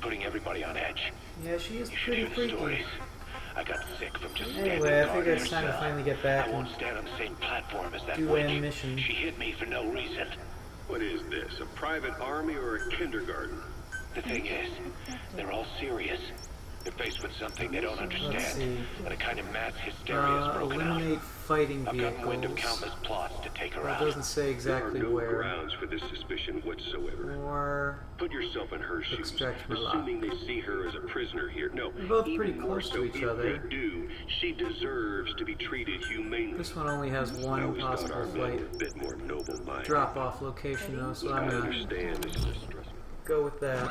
putting everybody on edge. Yeah, she is You should pretty hear the freaky. stories. I got sick from just Anyway, standing I guard figure in it's her time to cell. finally get back I won't and stand on the same platform as that do witch. a mission. She hit me for no reason. What is this, a private army or a kindergarten? The thing is, they're all serious. They're faced with something they don't Let's understand, see. and a kind of mass hysteria is broken out. Eliminate fighting I've gotten wind of vehicles. countless plots to take her That out. doesn't say exactly There are no where. grounds for this suspicion whatsoever. Or Put yourself in her shoes. Extract Malak. Assuming they see her as a prisoner here. No, they're both even pretty more close so to each if other. they do, she deserves to be treated humanely. This one only has I one always thought possible our men flight were a bit more noble-minded. drop-off location though, so I I'm gonna understand this is a stressful. go with that.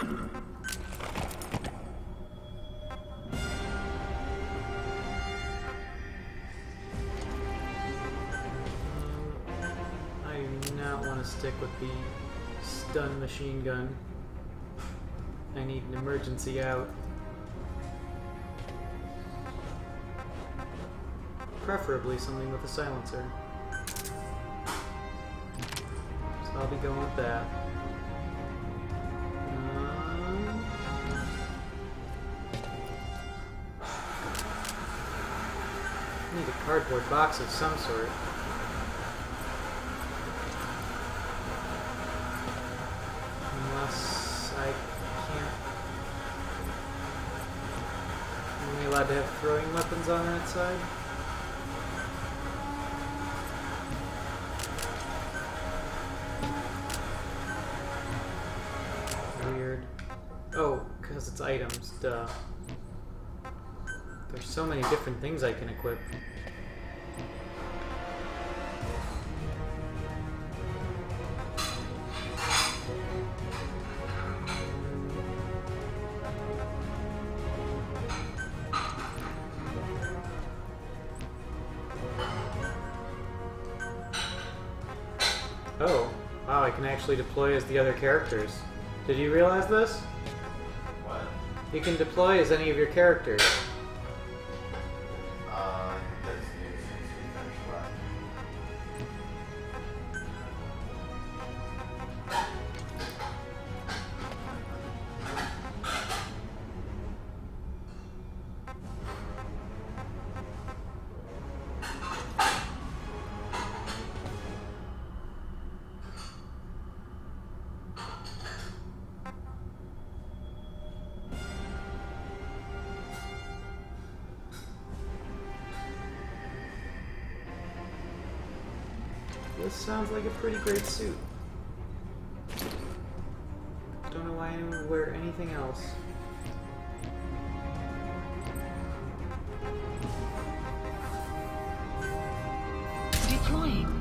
I do not want to stick with the stun machine gun. I need an emergency out. Preferably something with a silencer. So I'll be going with that. Need a cardboard box of some sort. Unless I can't. Am I allowed to have throwing weapons on that side? Weird. Oh, because it's items, duh. There's so many different things I can equip. Oh, wow, I can actually deploy as the other characters. Did you realize this? What? You can deploy as any of your characters. That's new since we finished last. This sounds like a pretty great suit. Don't know why anyone would wear anything else. Deploying.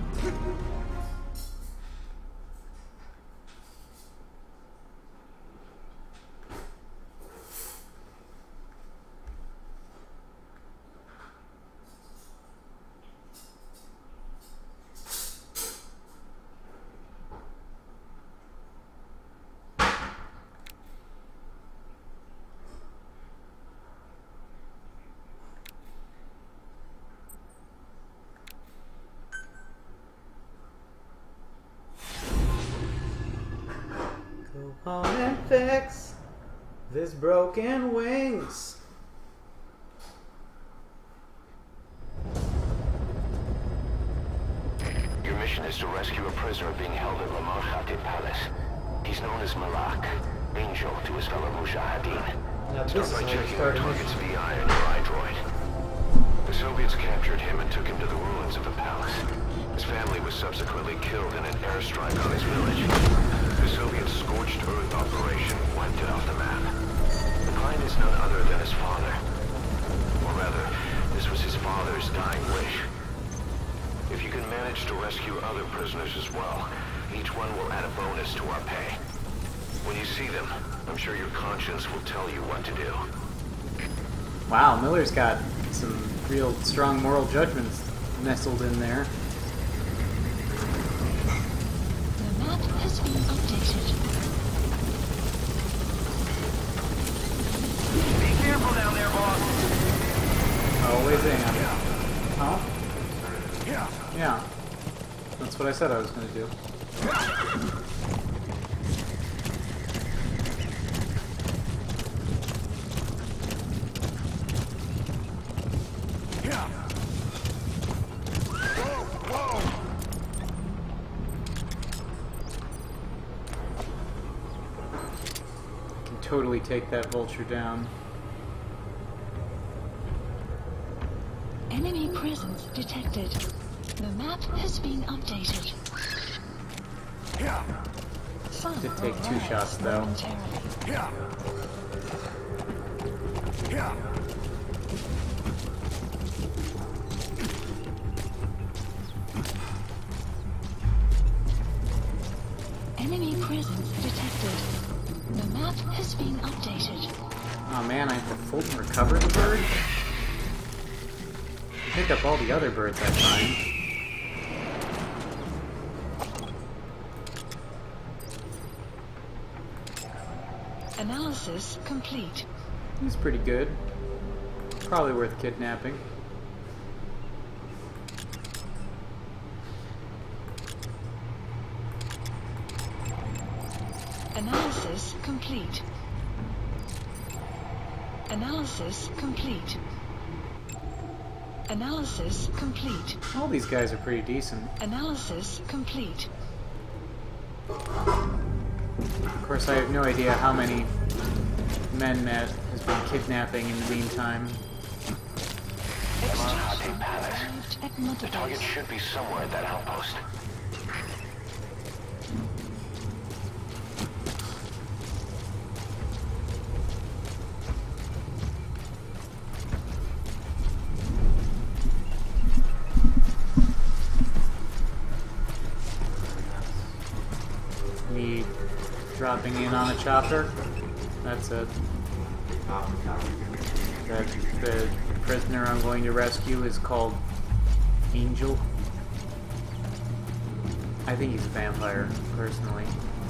Go on and fix this broken wings. Your mission is to rescue a prisoner being held at Lamont Khatib Palace. He's known as Malak, angel to his fellow Mujahideen. Now Start this is by how you checking start the a target's mission. VI and your iDroid. The Soviets captured him and took him to the ruins of the palace. His family was subsequently killed in an airstrike on his village. The Soviet scorched earth operation wiped it off the map. The client is none other than his father. Or rather, this was his father's dying wish. If you can manage to rescue other prisoners as well, each one will add a bonus to our pay. When you see them, I'm sure your conscience will tell you what to do. Wow, Miller's got some real strong moral judgments nestled in there. The map has been updated. Be careful down there, boss! Oh, wait, hang on. Huh? Yeah. Yeah. That's what I said I was going to do. totally take that vulture down. Enemy presence detected. The map has been updated. Some Did take will 2 rise shots though. momentarily. Enemy presence detected. The map has been updated. Oh man, I have to Fulton recover the bird? Pick up all the other birds I find. Analysis complete. He's pretty good. Probably worth kidnapping. Analysis complete. Analysis complete. Analysis complete. All these guys are pretty decent. Analysis complete. Of course, I have no idea how many men Matt has been kidnapping in the meantime. Extraction Palace. arrived at Mother The target Base. should be somewhere at that outpost. Me dropping in on a chopper. That's it. The prisoner I'm going to rescue is called Angel. I think he's a vampire, personally.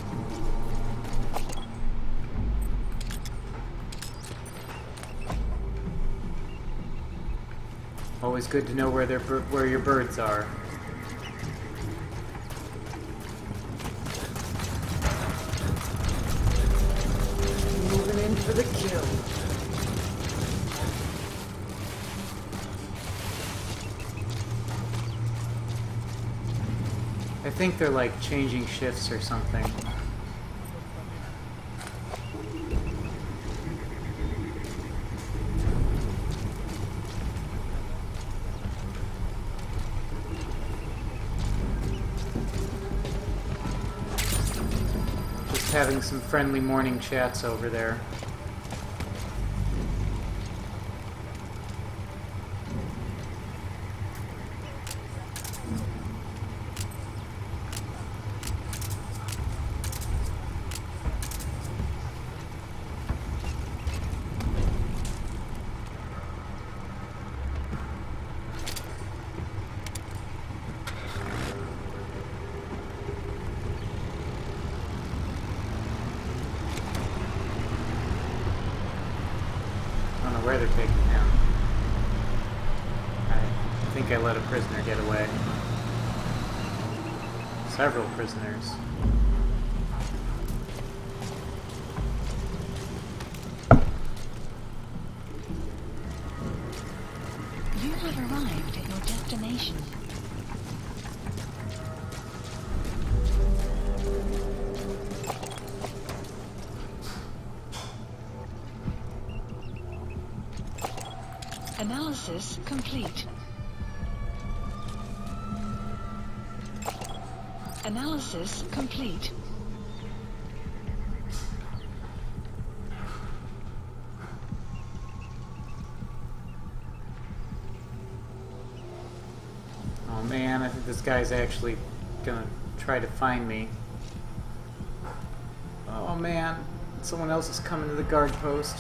Always good to know where your birds are. Moving in for the kill. I think they're like changing shifts or something. Just having some friendly morning chats over there. I don't know where they're taking him. I think I let a prisoner get away. Several prisoners. You have arrived at your destination. Analysis complete. Analysis complete. Oh man, I think this guy's actually gonna try to find me. Oh man, someone else is coming to the guard post.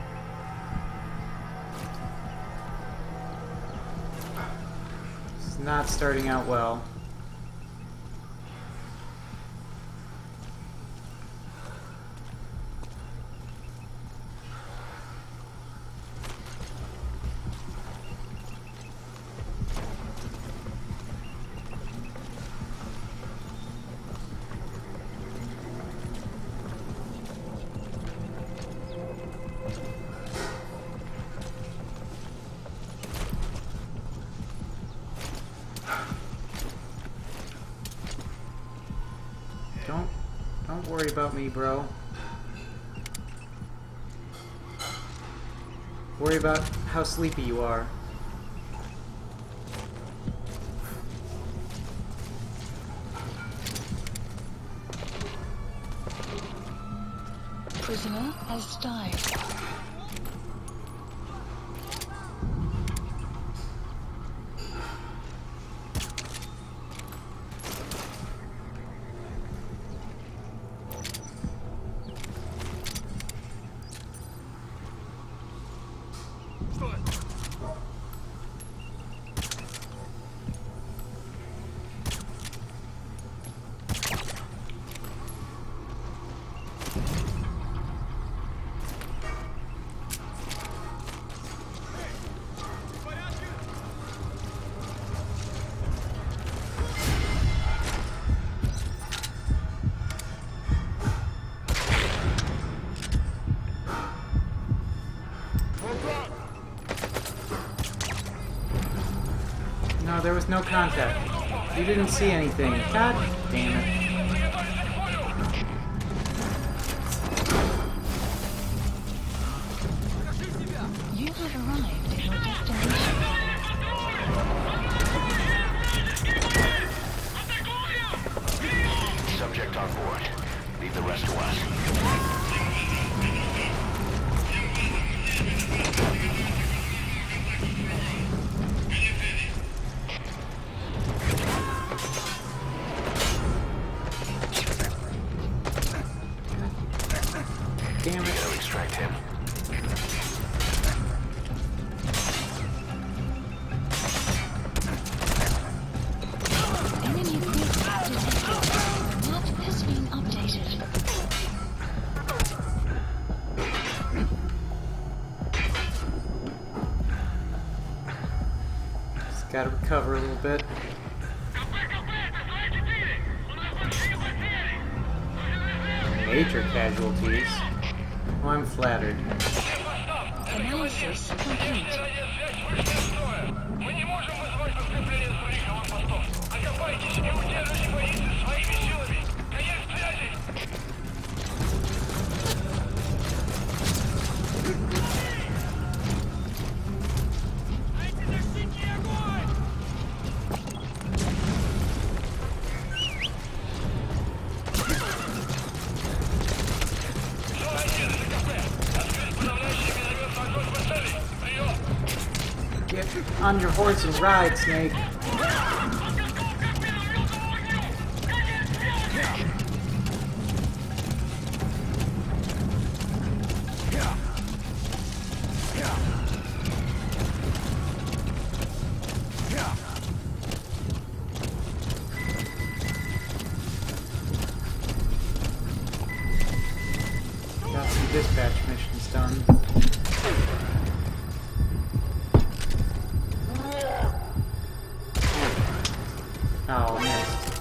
It's not starting out well. Don't worry about me, bro. Worry about how sleepy you are. Prisoner has died. No, there was no contact. You didn't see anything. God damn it. You have arrived at your destination. Subject on board. Leave the rest to us. Damn it. Gotta extract him. Enemy group detected. The map has been updated. Just gotta recover a little bit. Major casualties. Oh, I'm flattered. Analysis complete. Get on your horse and ride, Snake. Got some dispatch missions done. Oh, missed.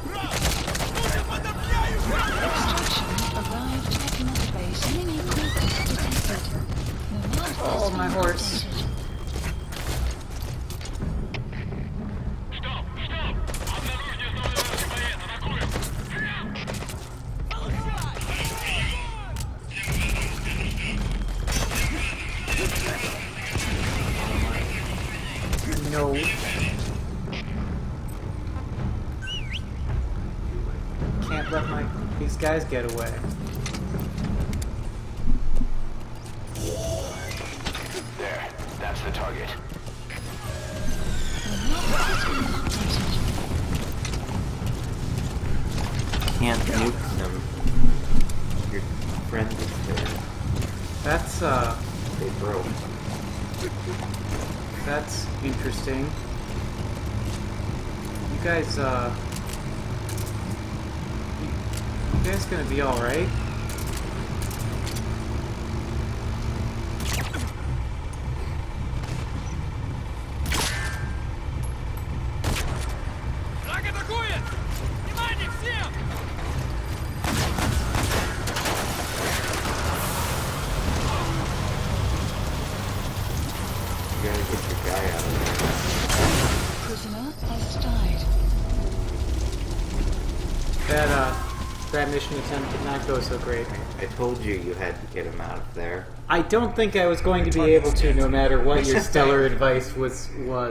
Extraction arrived at mother base. Enemy group detected. The map has Oh, my been horse. updated. No. Can't let these guys get away. There. That's the target. The map has been updated. Can't nuke them. Your friend is there. That's They broke. that's interesting. You guys you guys gonna be all right? You gotta get your guy out of there. Prisoner has died. That that mission attempt did not go so great. I told you you had to get him out of there. I don't think I was going to be able to, no matter what your stellar advice was.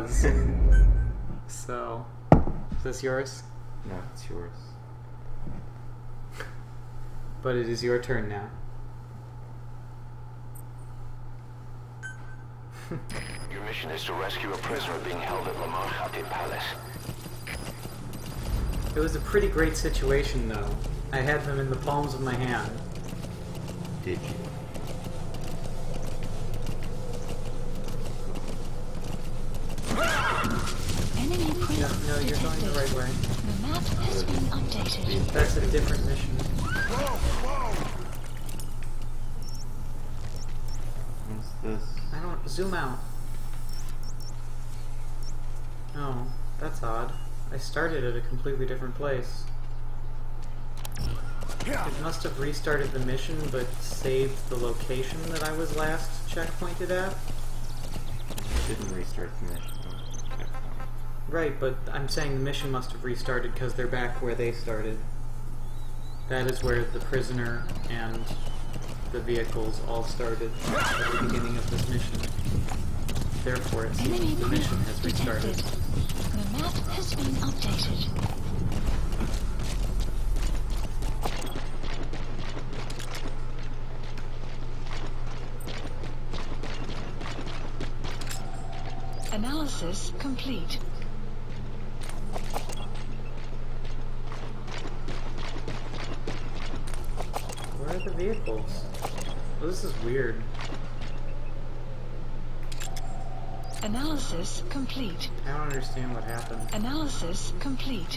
So, is this yours? No, it's yours. But it is your turn now. Your mission is to rescue a prisoner being held at Lamar Khatib Palace. It was a pretty great situation, though. I had them in the palms of my hand. Did you? Enemy No, presence no, you're going the detected. right way. The map has been updated. That's a different mission. What's this? I don't... Zoom out. Oh, that's odd. I started at a completely different place. It must have restarted the mission, but saved the location that I was last checkpointed at. Didn't restart the mission. Right, but I'm saying the mission must have restarted because they're back where they started. That is where the prisoner and the vehicles all started at the beginning of this mission. Therefore, it Enemy seems the mission presence has restarted. detected. The map has been updated. Analysis complete. Where are the vehicles? Oh, this is weird. Analysis complete. I don't understand what happened. Analysis complete.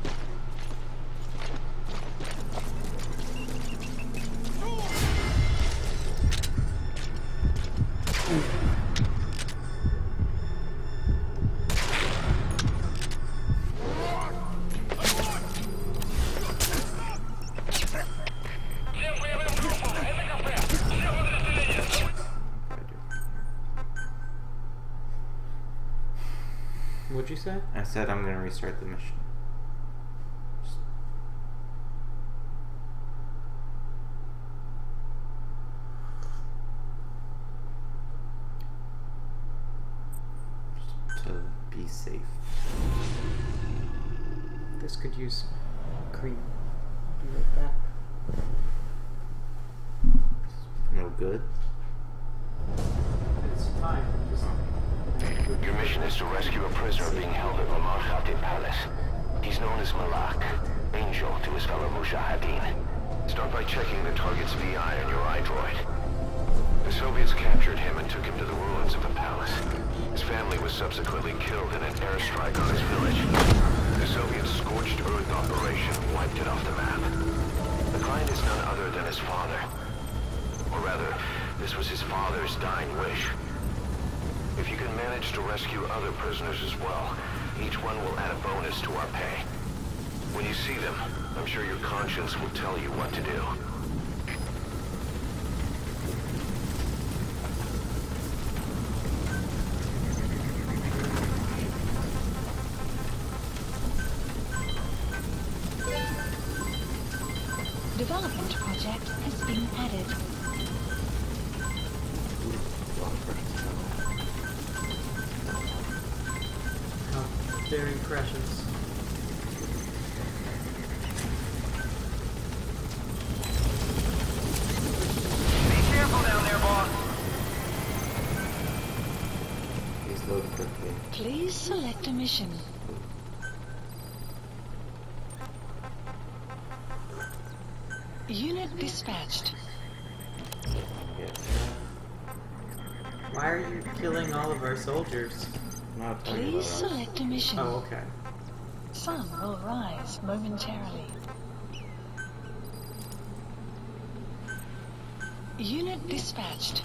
What'd you say? I said I'm gonna restart the mission. Just to be safe. This could use cream. Be right back. No good. It's fine. Just... Your mission is to rescue a prisoner being held at Lamar Khatib Palace. He's known as Malak, angel to his fellow Mujahideen. Start by checking the target's VI on your iDroid. The Soviets captured him and took him to the ruins of the palace. His family was subsequently killed in an airstrike on his village. The Soviet scorched earth operation wiped it off the map. The client is none other than his father. Or rather, this was his father's dying wish. If you can manage to rescue other prisoners as well, each one will add a bonus to our pay. When you see them, I'm sure your conscience will tell you what to do. Development project has been added. How very precious. Be careful down there, boss! Please load quickly. Please select a mission. Unit dispatched. Yes. Why are you killing all of our soldiers? I'm not talking about Please us. select a mission. Oh, okay. Sun will rise momentarily. Unit dispatched.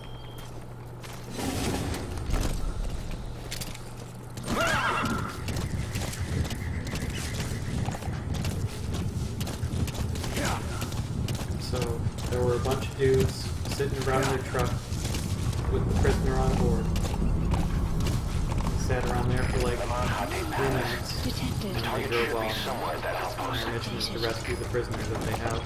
So, there were a bunch of dudes sitting around their truck with the prisoner on board. sat around there for like I'm on Hate 3 Palace. minutes. Detected. And then they Target drove should be off. somewhere at that outpost. Our mission is to rescue the prisoner that they have.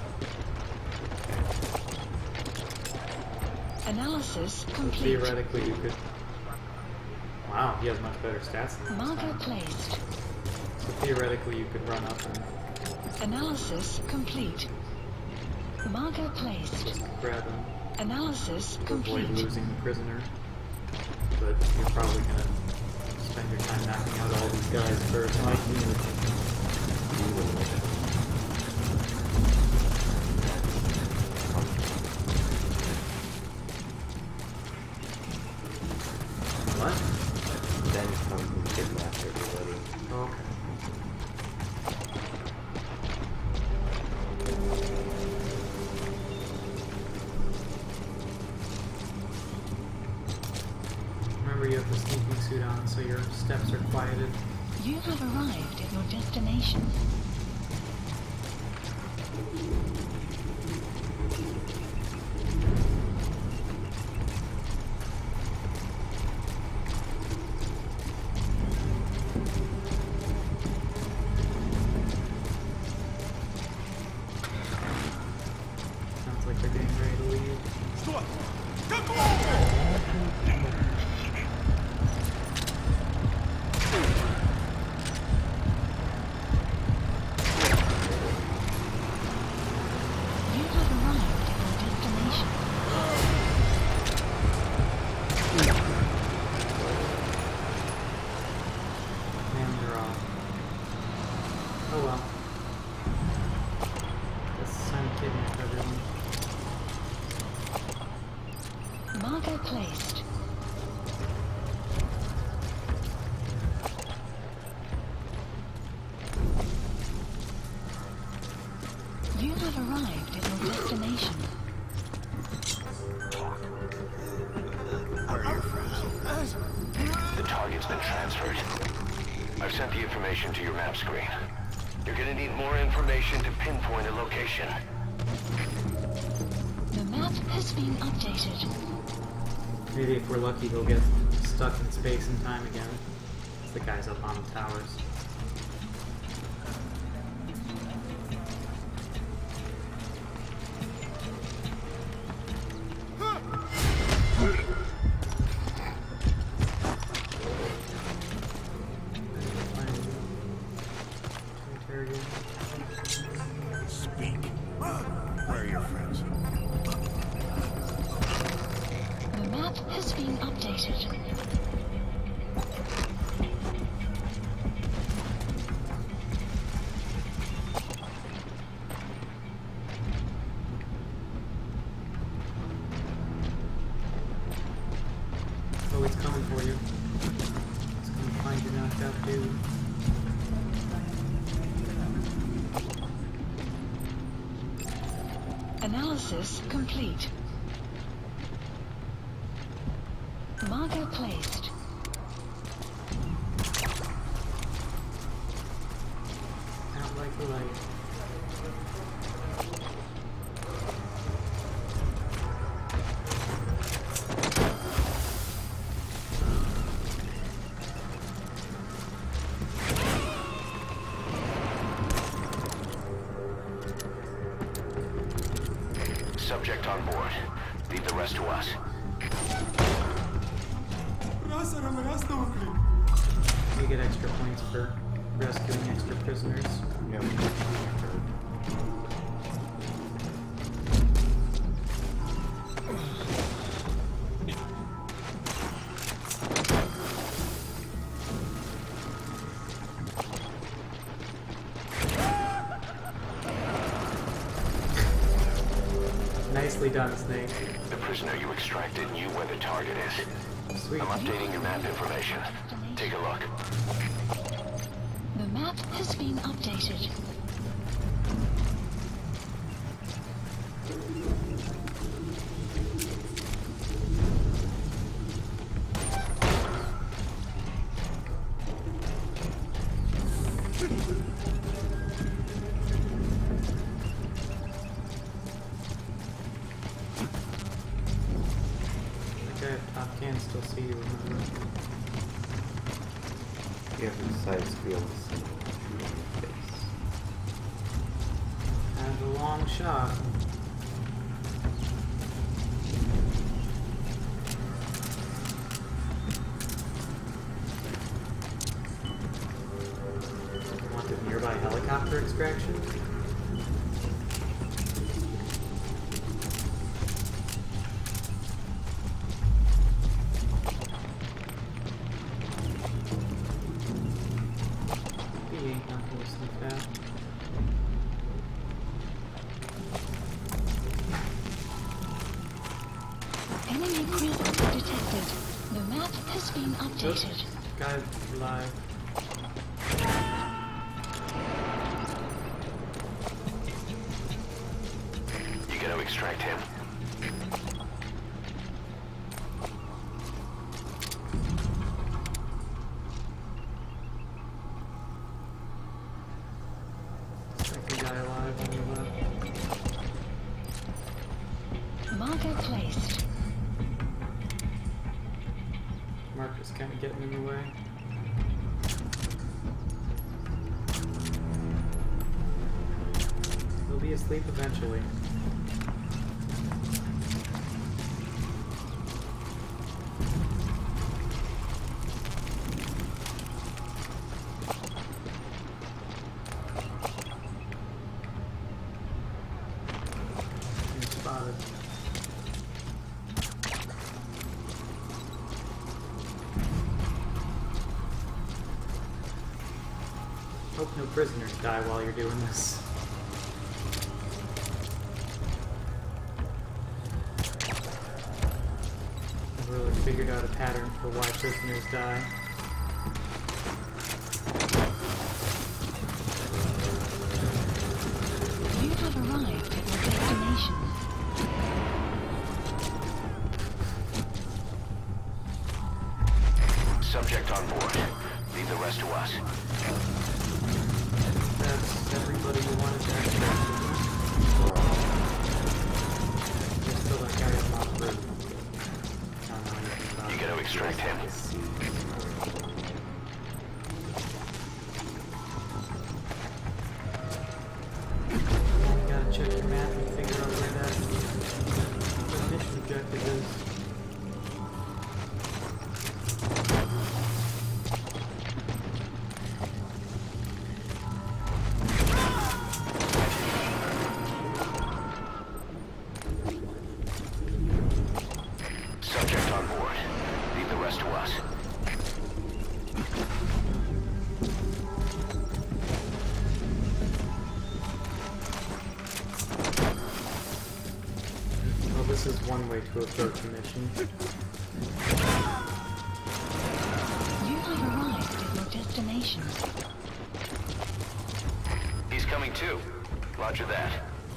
Analysis complete. Theoretically, you could... Wow, he has much better stats than this Marker time. placed. So theoretically, you could run up and Analysis complete. Marker placed. just grab him Analysis to avoid complete. losing the prisoner. But you're probably gonna spend your time knocking out all these guys first. What? Then come and kidnap everybody. Oh, okay. Remember, you have the sneaking suit on, so your steps are quieted. You have arrived at your destination. Sounds like they're getting ready to leave. You have arrived at your destination. And they're off. Oh well. This time kidnap everyone. Marker placed. You have arrived at your destination. The target's been transferred. I've sent the information to your map screen. You're gonna need more information to pinpoint a location. The map has been updated. Maybe if we're lucky, he'll get stuck in space and time again. The guy's up on the towers. Speak. Where are your friends? The map has been updated. Oh, it's coming for you. It's gonna find you knocked out, dude. Analysis complete. Marker placed. Out like the light. Subject on board. Leave the rest to us. You get extra points for rescuing extra prisoners. Yep. Nicely done, Snake. The prisoner you extracted knew where the target is. Sweet. I'm updating your map information. Take a look. The map has been updated. Okay, Top can still see you, remember? every size field is similar to the face. And a long shot. Wanted nearby helicopter extraction? He ain't nothing to sniff at. Enemy presence detected. The map has been updated. Guy alive. You gonna extract him? Second guy alive on your left. Marker placed. Marker's kind of getting in the way. He'll be asleep eventually. You're spotted. Hope no prisoners die while you're doing this. I've really figured out a pattern for why prisoners die. You have arrived at your destination. Subject on board. Leave the rest to us. That's everybody you wanted to extract. There's still that guy up on the roof. Don't know anything about You it. gonna extract him? You gotta check your map and figure out where that mission objective is. Subject on board. Leave the rest to us. Well, this is one way to approach a mission. You have arrived at your destination. He's coming too. Roger that.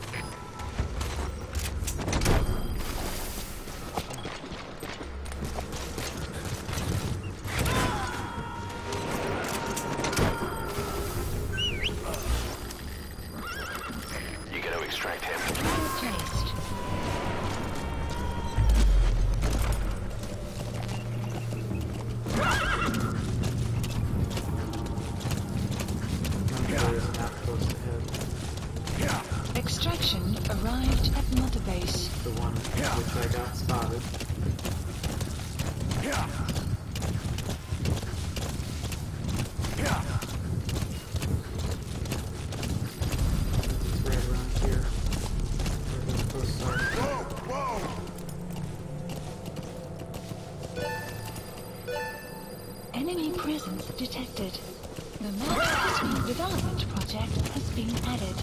You gonna extract him? Marker placed. Number is not close ahead. Extraction arrived at Mother Base. The one which I got spotted. It's right around here. Where those posts are. Enemy presence detected. The map speed development project has been added.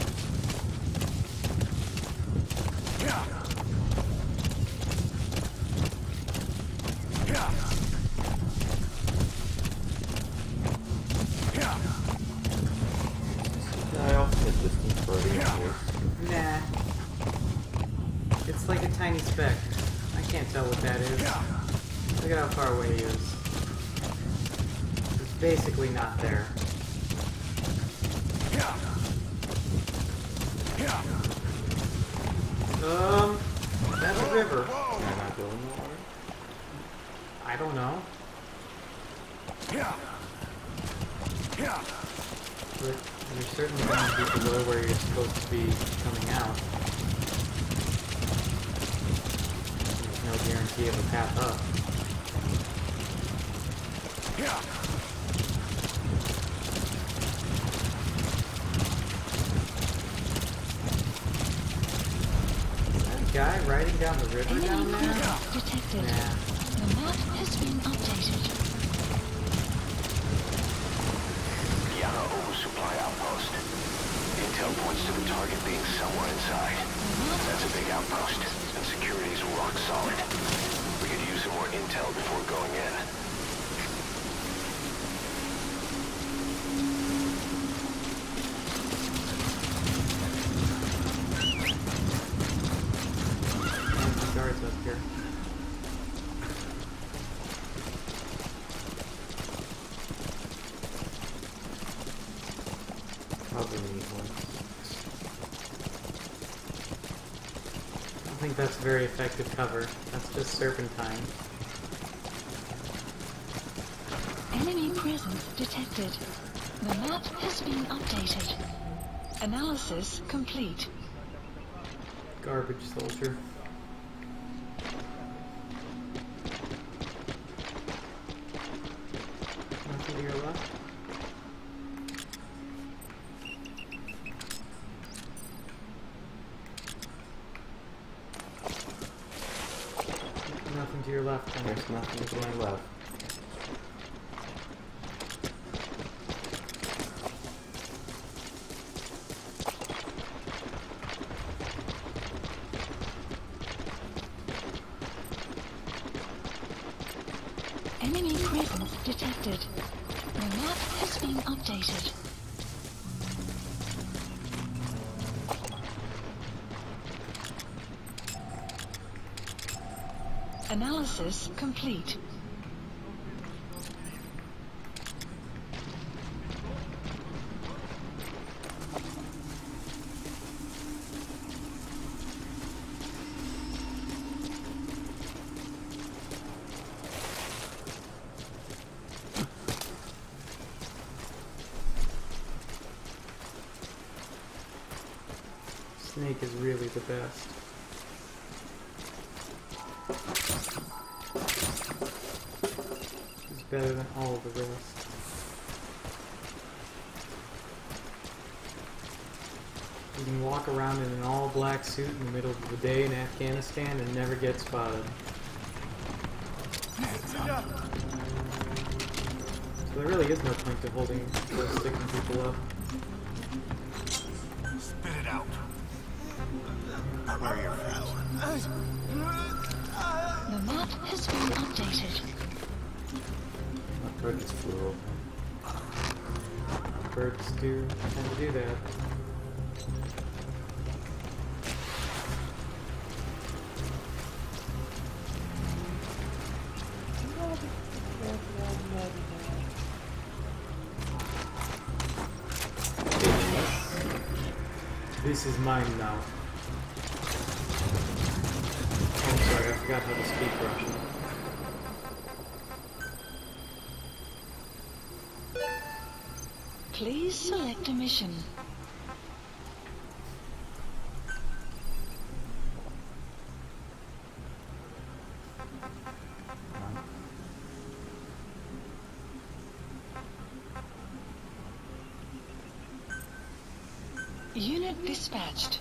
I ultimate distance for the years. Nah. It's like a tiny speck. I can't tell what that is. Look at how far away he is. It's basically not there. That's a river. Am I not going nowhere? I don't know. But you're certainly going to be below where you're supposed to be coming out. There's no guarantee of a path up. Is that a guy riding down the river down Enemy there? presence detected. Nah. The map has been updated. Yana oversupply outpost. Intel points to the target being somewhere inside. That's a big outpost, and security's rock solid. We could use some more intel before going in. The guards up here. Probably need one. I don't think that's very effective cover. That's just serpentine. Enemy presence detected. The map has been updated. Analysis complete. Garbage soldier. Nothing to your left. Nothing to your left. Then. There's nothing to my left. Enemy presence detected. The map has been updated. Analysis complete. Snake is really the best. He's better than all the rest. You can walk around in an all-black suit in the middle of the day in Afghanistan and never get spotted. So there really is no point to holding or sticking people up. Spit it out. Where are your friends? The map has been updated. My bird just flew over. Birds do tend to do that. This is mine now. Oh, I'm sorry, I forgot how to speak Russian. Please select a mission. Unit dispatched.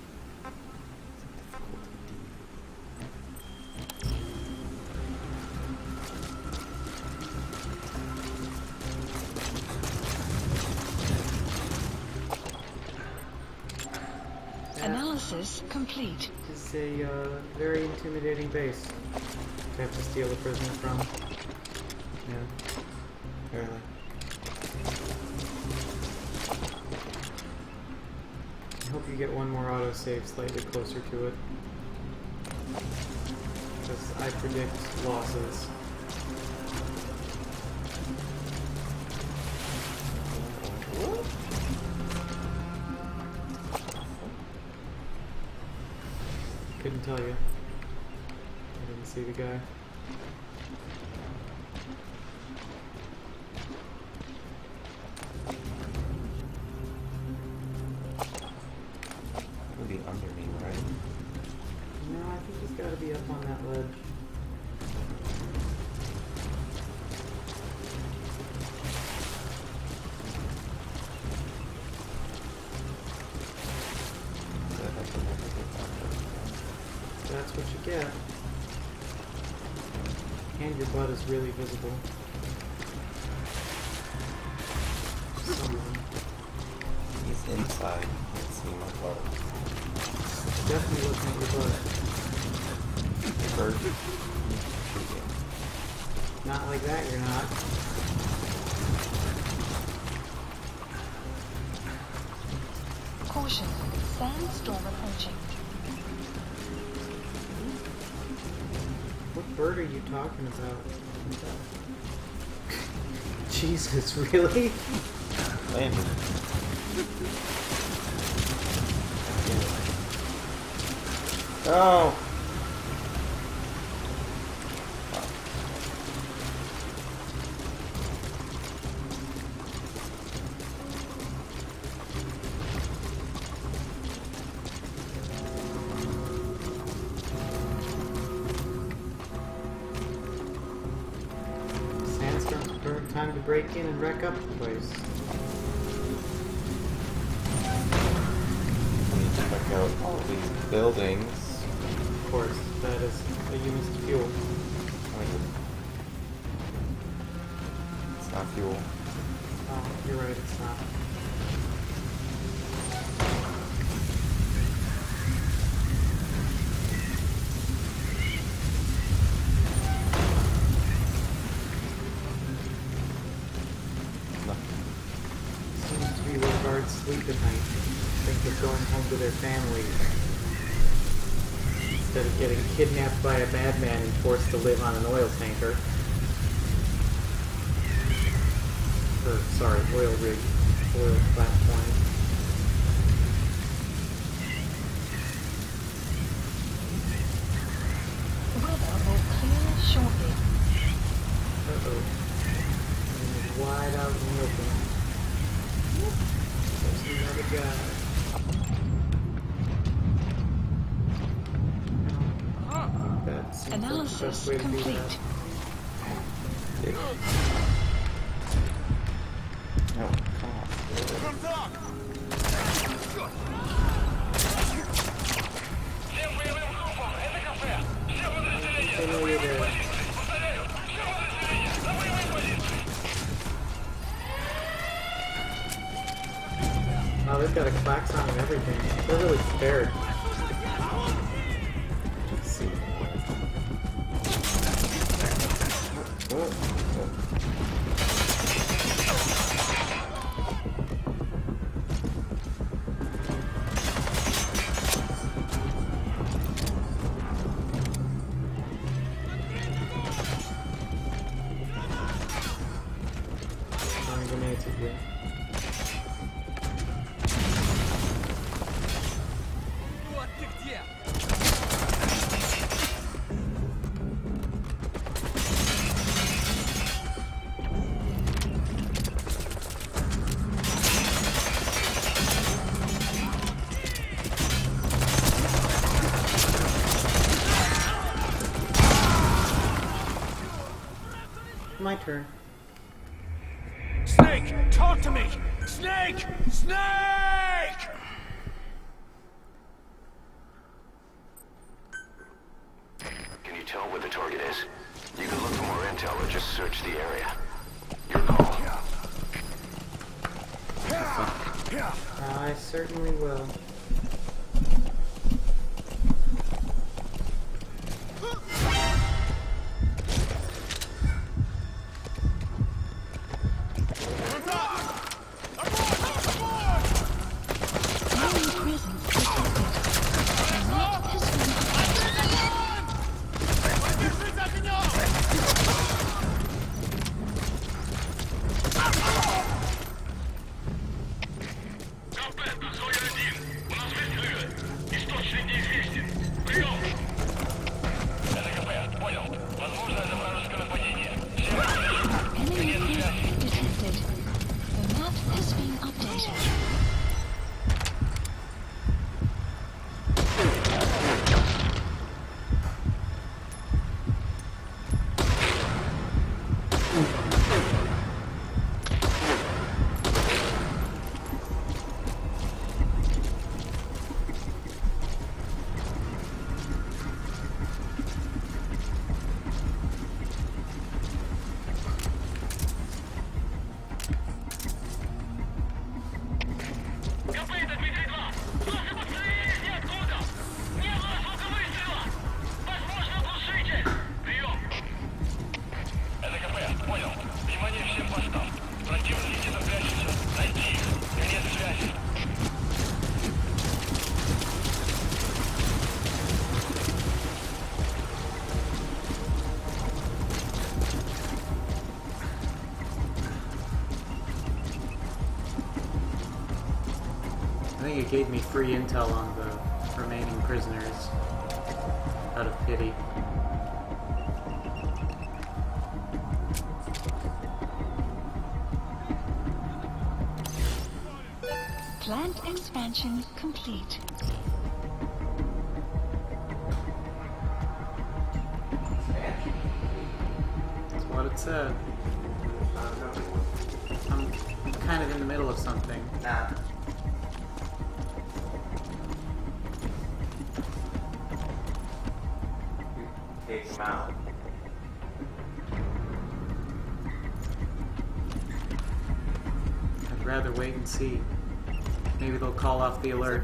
Analysis complete. This is a very intimidating base to have to steal a prisoner from. Yeah. Apparently. I hope you get one more autosave slightly closer to it. Because I predict losses. Couldn't tell you. I didn't see the guy. yet. And your butt is really visible. Someone. He's inside. Let's see my butt. Definitely looking at your butt. Bird. Not like that, you're not. Caution. Sandstorm approaching. What bird are you talking about? Jesus, really? Landed. Oh! Sandstorm's perfect time to break in and wreck up the place. Check out all these buildings. Of course, that is a used fuel. It's not fuel. Oh, you're right, it's not. Seems to be where guards sleep at night. Think of going home to their families. Instead of getting kidnapped by a madman and forced to live on an oil tanker. Or, sorry, oil rig. Oil platform. Weather will clear shortly. Uh-oh. And wide out in the open. There's another guy. That seems like the Analysis best way to do complete. that. No, come on. I know you're there. Oh, they've got a klaxon and everything. They're really prepared. Let's see. Throwing grenades at you. My turn. Snake, talk to me! Snake! Snake! Can you tell where the target is? You can look for more intel or just search the area. Your call. I certainly will. Enemy presence detected. Select history. think it gave me free intel on the remaining prisoners out of pity. Plant expansion complete. That's what it said. I'm kind of in the middle of something. Nah. Take him out. I'd rather wait and see. Maybe they'll call off the alert.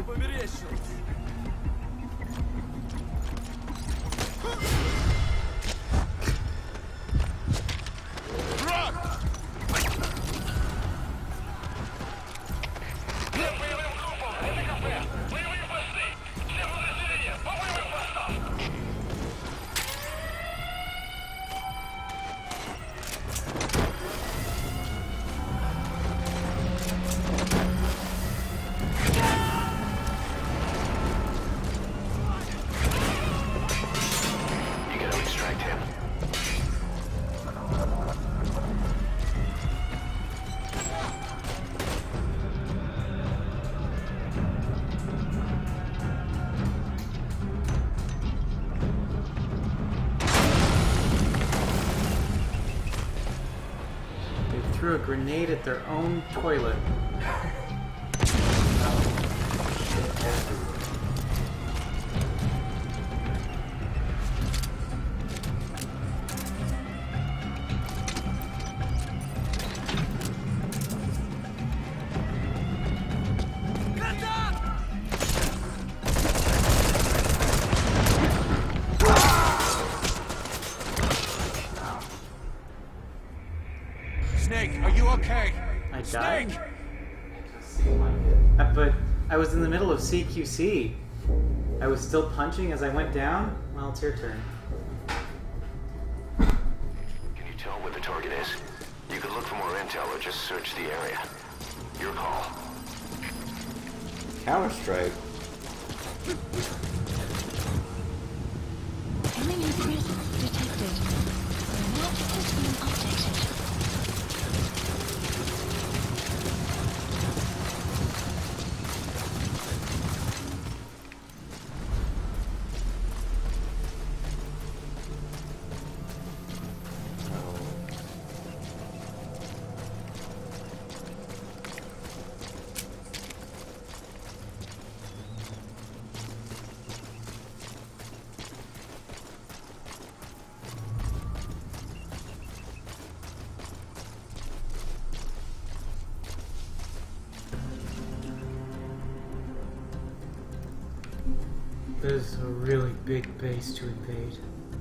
Threw a grenade at their own toilet. Snake, are you okay? I died? Snake! But I was in the middle of CQC. I was still punching as I went down? Well, it's your turn. Can you tell what the target is? You can look for more intel or just search the area. Your call. Counter-Strike. Enemy presence detected. Map has been updated. There's a really big base to invade.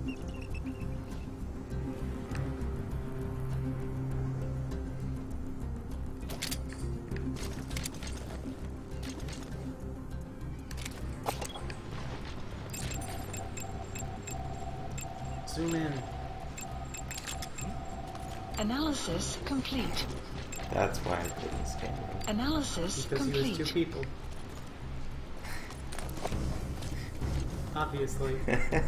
Zoom in. Analysis complete. That's why I didn't scan it. Analysis Because he was complete. 2 people. Obviously.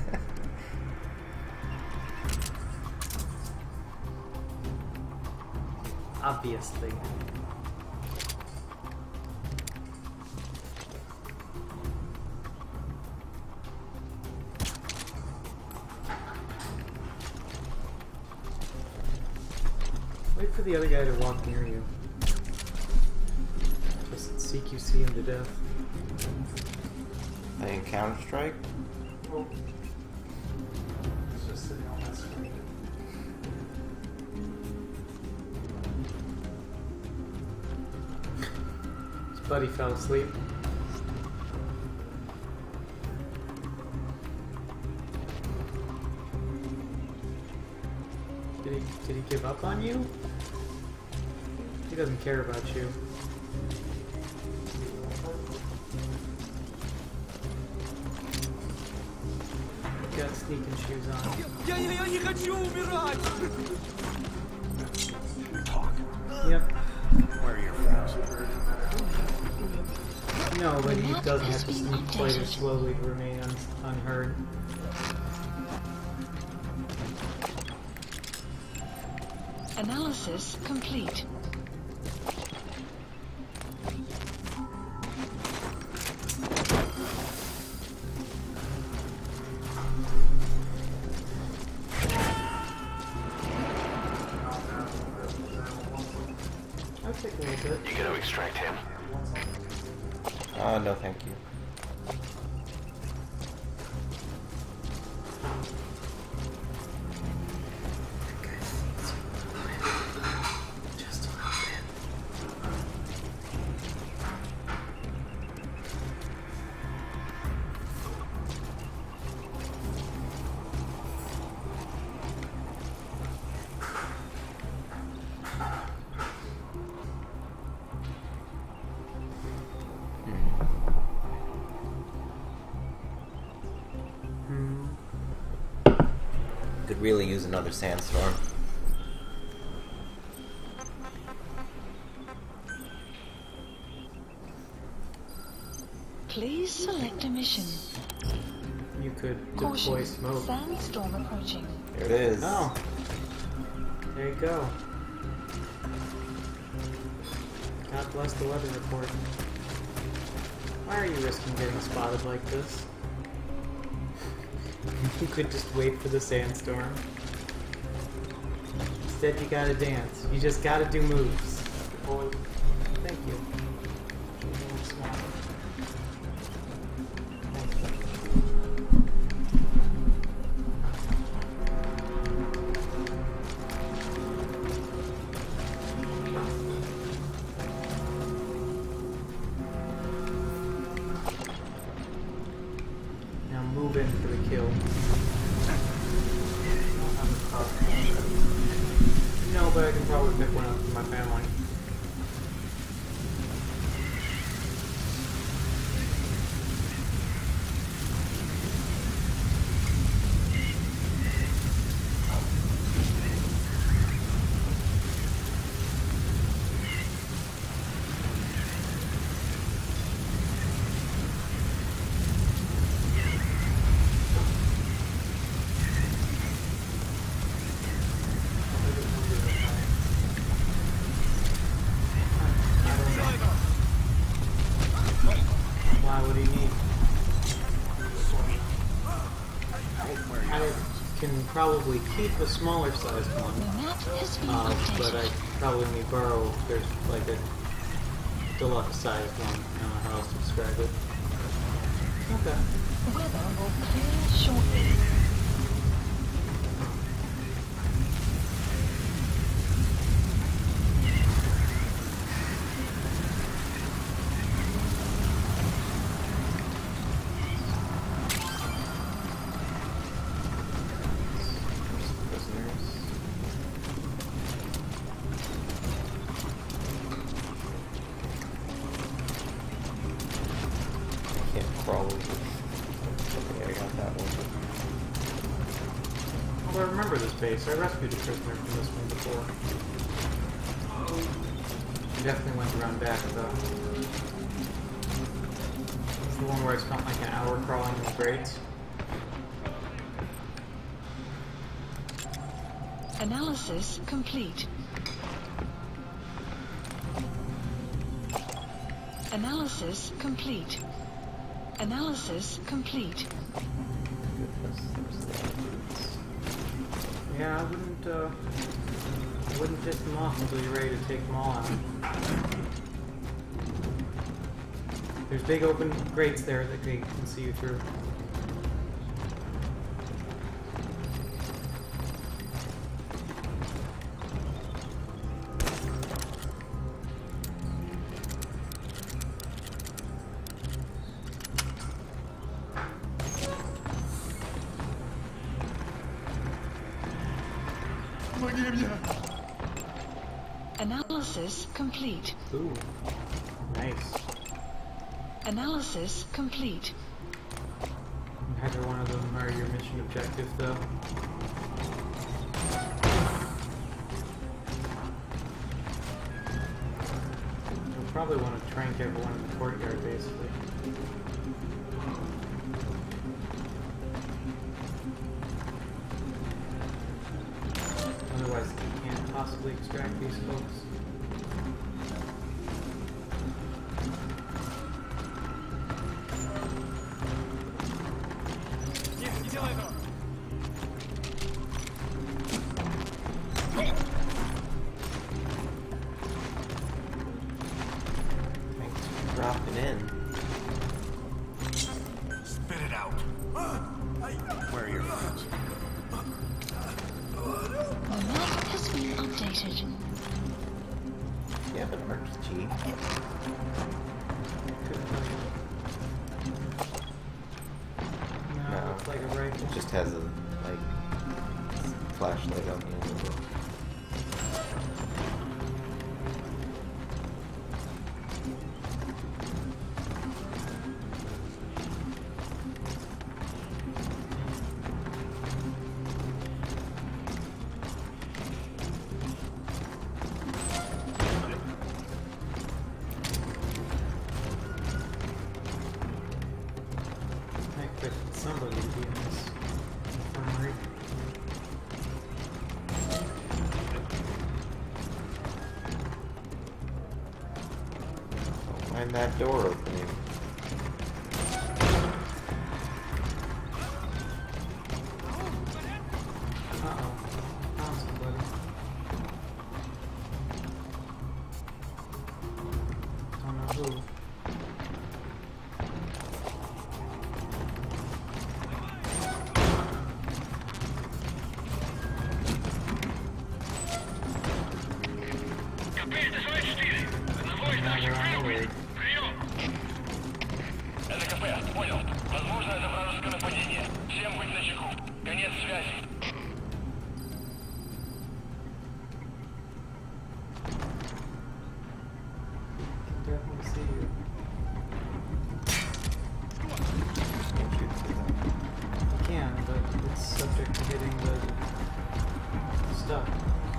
Obviously. Wait for the other guy to walk near you. Just CQC him to death. Playing Counter-Strike? Oh. It's just sitting on my screen. His buddy fell asleep. Did he give up on you? He doesn't care about you. Got sneaking shoes on. Я не хочу умирать! Yep. Where are your friends? No, but he map doesn't has have to been sneak quite as updated. slowly to remain unheard. Analysis complete. I'll take a little bit. You gonna extract him? No thank you. Just a little bit. Could really use another sandstorm. Please select a mission. You could deploy Caution. smoke. Sandstorm approaching. There it is. Oh. There you go. God bless the weather report. Why are you risking getting spotted like this? You could just wait for the sandstorm. Instead, you gotta dance. You just gotta do moves. Oh, thank you. Now move in for the kill. No, but I can probably pick one up for my family. Why would he need? I can probably keep a smaller sized The one, map has been but I updated. probably only borrow if there's like a deluxe sized one. I don't know how else to describe it. Okay. Weather will clear shortly. Prisoners. Can't crawl over. Okay, I got that one. Well, I remember this base. I rescued a prisoner from this one before. I definitely went around back though. It's the one where I spent like an hour crawling in the grates. Analysis complete. Analysis complete. Analysis complete. Goodness, there's the dudes. Yeah, I wouldn't pick them off until you're ready to take them all out. There's big open grates there that they can see you through. Analysis complete. Ooh, nice. Analysis complete. Neither one of them are your mission objective, though. You'll probably want to trank everyone in the courtyard, basically. Otherwise, you can't possibly extract these folks. Thanks for dropping in. Spit it out. Where are your friends? The map has been updated. You have an RPG. No, No. it looks like a rifle. It just has a like flashlight on the end of it. I expected somebody to be in this infirmary. Don't mind that door opening. Uh-oh. Found somebody. Don't know who. Now they're on the way. Это КП, понял. Возможно, это вражеское нападение. Всем быть начеку. Конец связи. Definitely see you. Can't shoot through that. You can, but it's subject to hitting the stuff.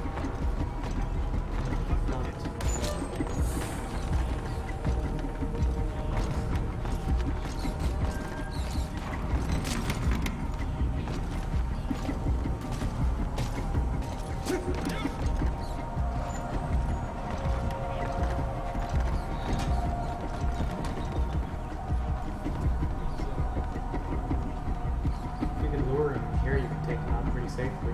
If you can lure him here, you can take him out pretty safely.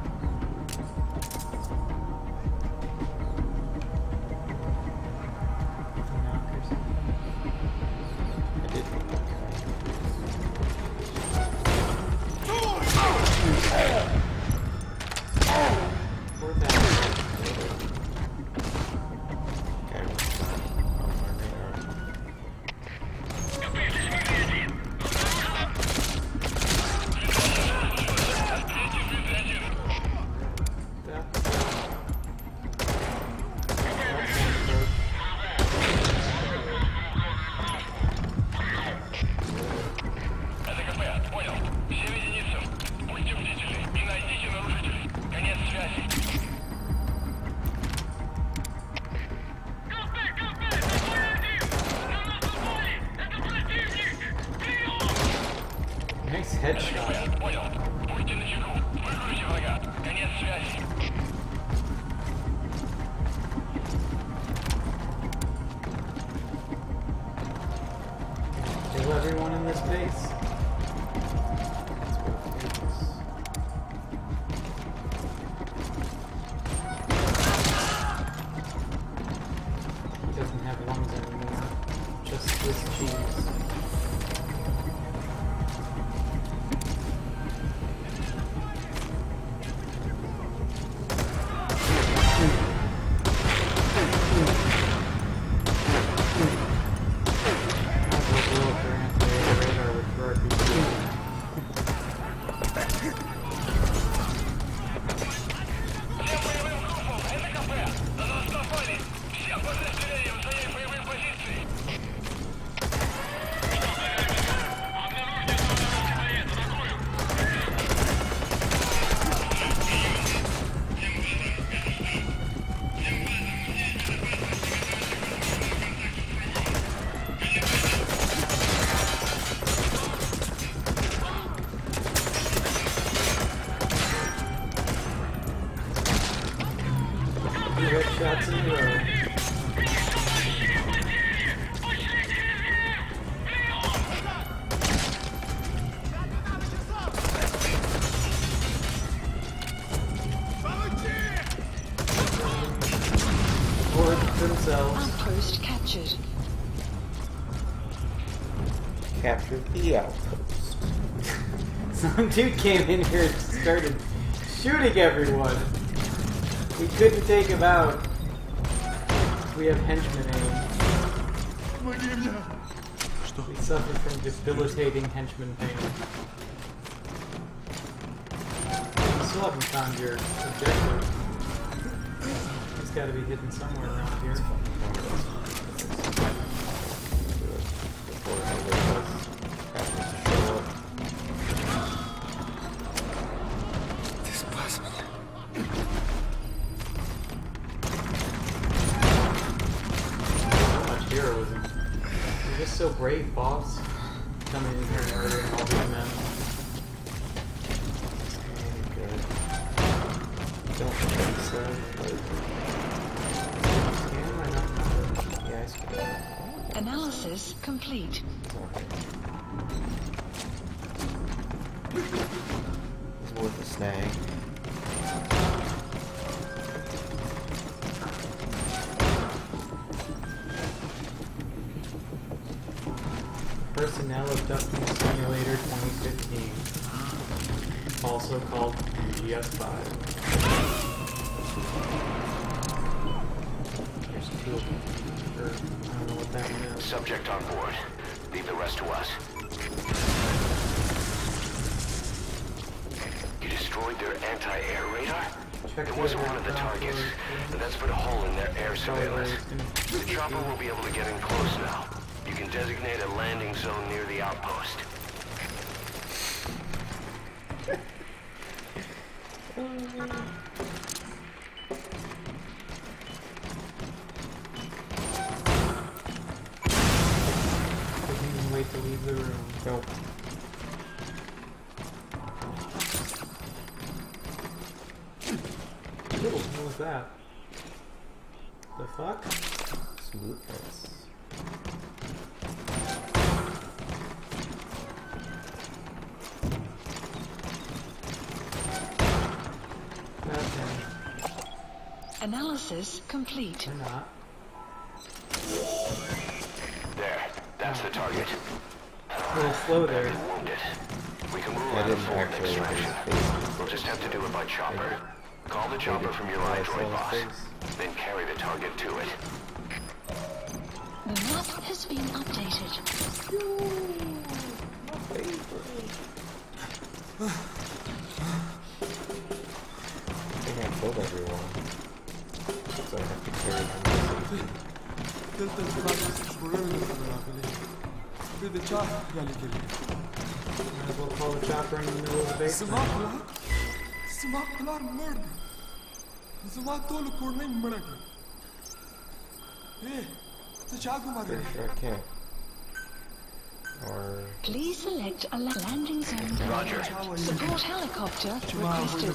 Knock or something. I did think that. Or that. Guy was not on my radar. Это КП, понял. Все единицы. Будьте бдительны и найдите нарушителей. Конец связи. Nice headshot. Понял. Будьте начеку. Выкройте врага. Конец связи. Kill everyone in this base. That's what it is. He doesn't have lungs anymore. Just Swiss cheese. Might as well blow up their anti-radar with headshots in a row. Themselves. Outpost captured. Captured the outpost. Some dude came in here and started shooting everyone. We couldn't take him out. We have henchmen aim. We suffer from debilitating henchman pain. You still haven't found your objective. It's got to be hidden somewhere around here. This plasma. So much heroism. You're just so brave, boss. Coming in here and murdering all these men. Don't think so, but... Scam or not? Yeah, I scam. Analysis complete. It's worth a snag. Personnel Abduction Simulator 2015. Also called GS5. There's two of them. Or, I don't know what that one is. Subject on board. Leave the rest to us. You destroyed their anti-air radar? Check It wasn't one of the targets, but that's put a hole in their air surveillance. The chopper will be able to get in close now. You can designate a landing zone near the outpost. I didn't even wait to leave the room. Nope. Ooh, what was that? The fuck? Smoothness. Analysis complete. Or not. There. That's the target. A little slow there. Wounded. We can rule I out a didn't forward actually look at extraction. his face. We'll just have to do it by chopper. Call the chopper from your I saw iDroid his boss. face. Then carry the target to it. The map has been updated. I think I killed everyone. So I have to carry them. Might as well call the chopper in the middle of the basement. Pretty sure I can't. Or... Please select a landing zone. Roger. Support helicopter requested.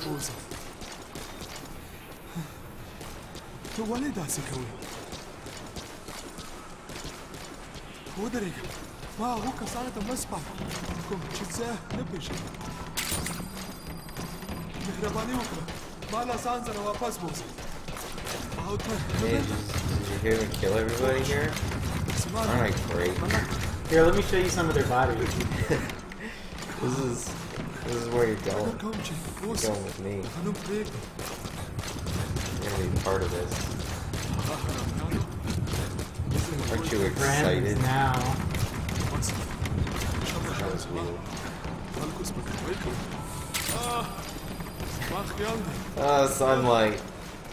Hey, did you hear me kill everybody here? Aren't I great? Here, let me show you some of their bodies. This is where you're going. You're going with me. You're gonna be part of this. Aren't you excited? Friends now. That was weird. Sunlight.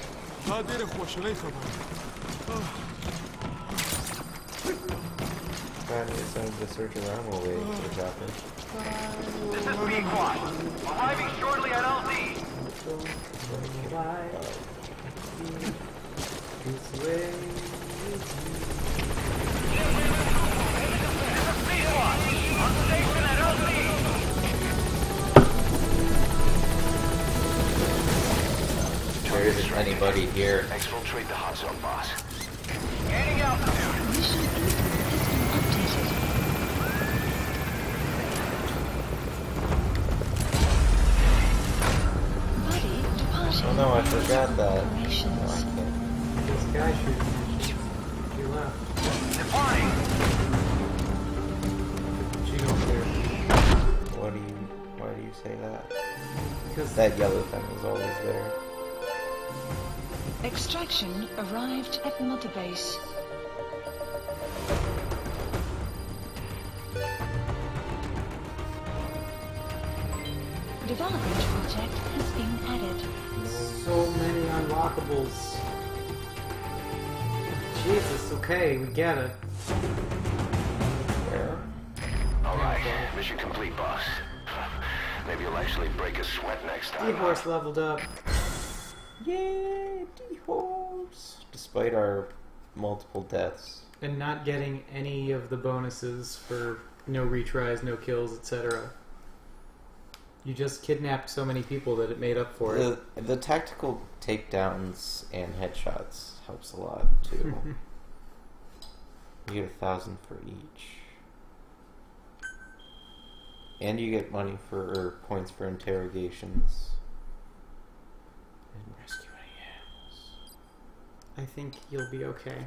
Glad we decided to search around while waiting for the chopper. This is B-Quad. Arriving shortly at LZ. This way. B-Quad. On station at LZ. There isn't anybody here. Exfiltrate the hot zone, boss. Mission info has been updated. Buddy departing. Oh no, I forgot that. No, I Operations. can't. This guy shooting me. He left. Deploying! She don't care. Why do you say that? Because That yellow thing was always there. Extraction arrived at Mother Base. Development project has been added. so many unlockables. Jesus, okay, we get it. Where? Alright, mission complete, boss. Maybe you'll actually break a sweat next time. D-Horse leveled up. Yay, D-Horse! Despite our multiple deaths. And not getting any of the bonuses for no retries, no kills, etc. You just kidnapped so many people that it made up for it. The tactical takedowns and headshots helps a lot too. You get 1,000 for each, and you get money for or points for interrogations and rescuing animals. I think you'll be okay.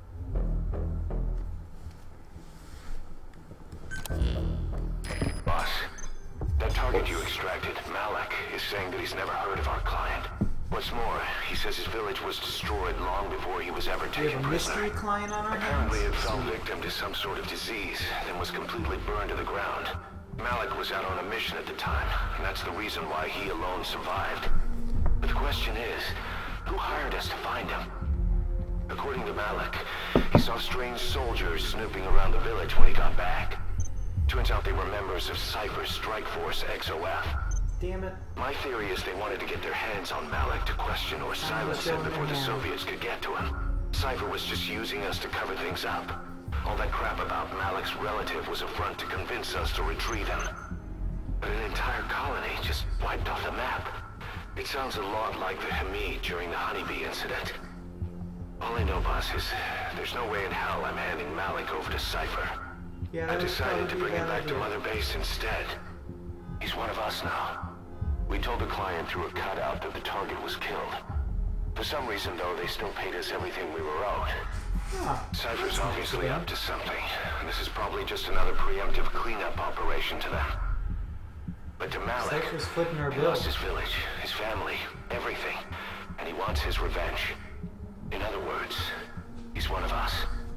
Boss, that target you extracted, Malik, is saying that he's never heard of our client. What's more, he says his village was destroyed long before he was ever We taken have a prisoner. mystery client on our Apparently it hands. fell victim to some sort of disease, then was completely burned to the ground. Malik was out on a mission at the time, and that's the reason why he alone survived. But the question is, who hired us to find him? According to Malik, he saw strange soldiers snooping around the village when he got back. Turns out they were members of Cypher's Strike Force XOF. Damn it. My theory is they wanted to get their hands on Malik to question or silence him before the Soviets could get to him. Cypher was just using us to cover things up. All that crap about Malik's relative was a front to convince us to retrieve him. But an entire colony just wiped off the map. It sounds a lot like the Hamid during the Honeybee incident. All I know, boss, is there's no way in hell I'm handing Malik over to Cypher. Yeah, I that would decided to probably bring be a him bad back to idea. Mother Base instead. He's one of us now. We told the client through a cutout that the target was killed. For some reason, though, they still paid us everything we were owed. Ah, Cypher's obviously up to something, and this is probably just another preemptive cleanup operation to them. But to Malik, Cypher's footing our he bill. lost his village, his family, everything, and he wants his revenge. In other words, he's one of us.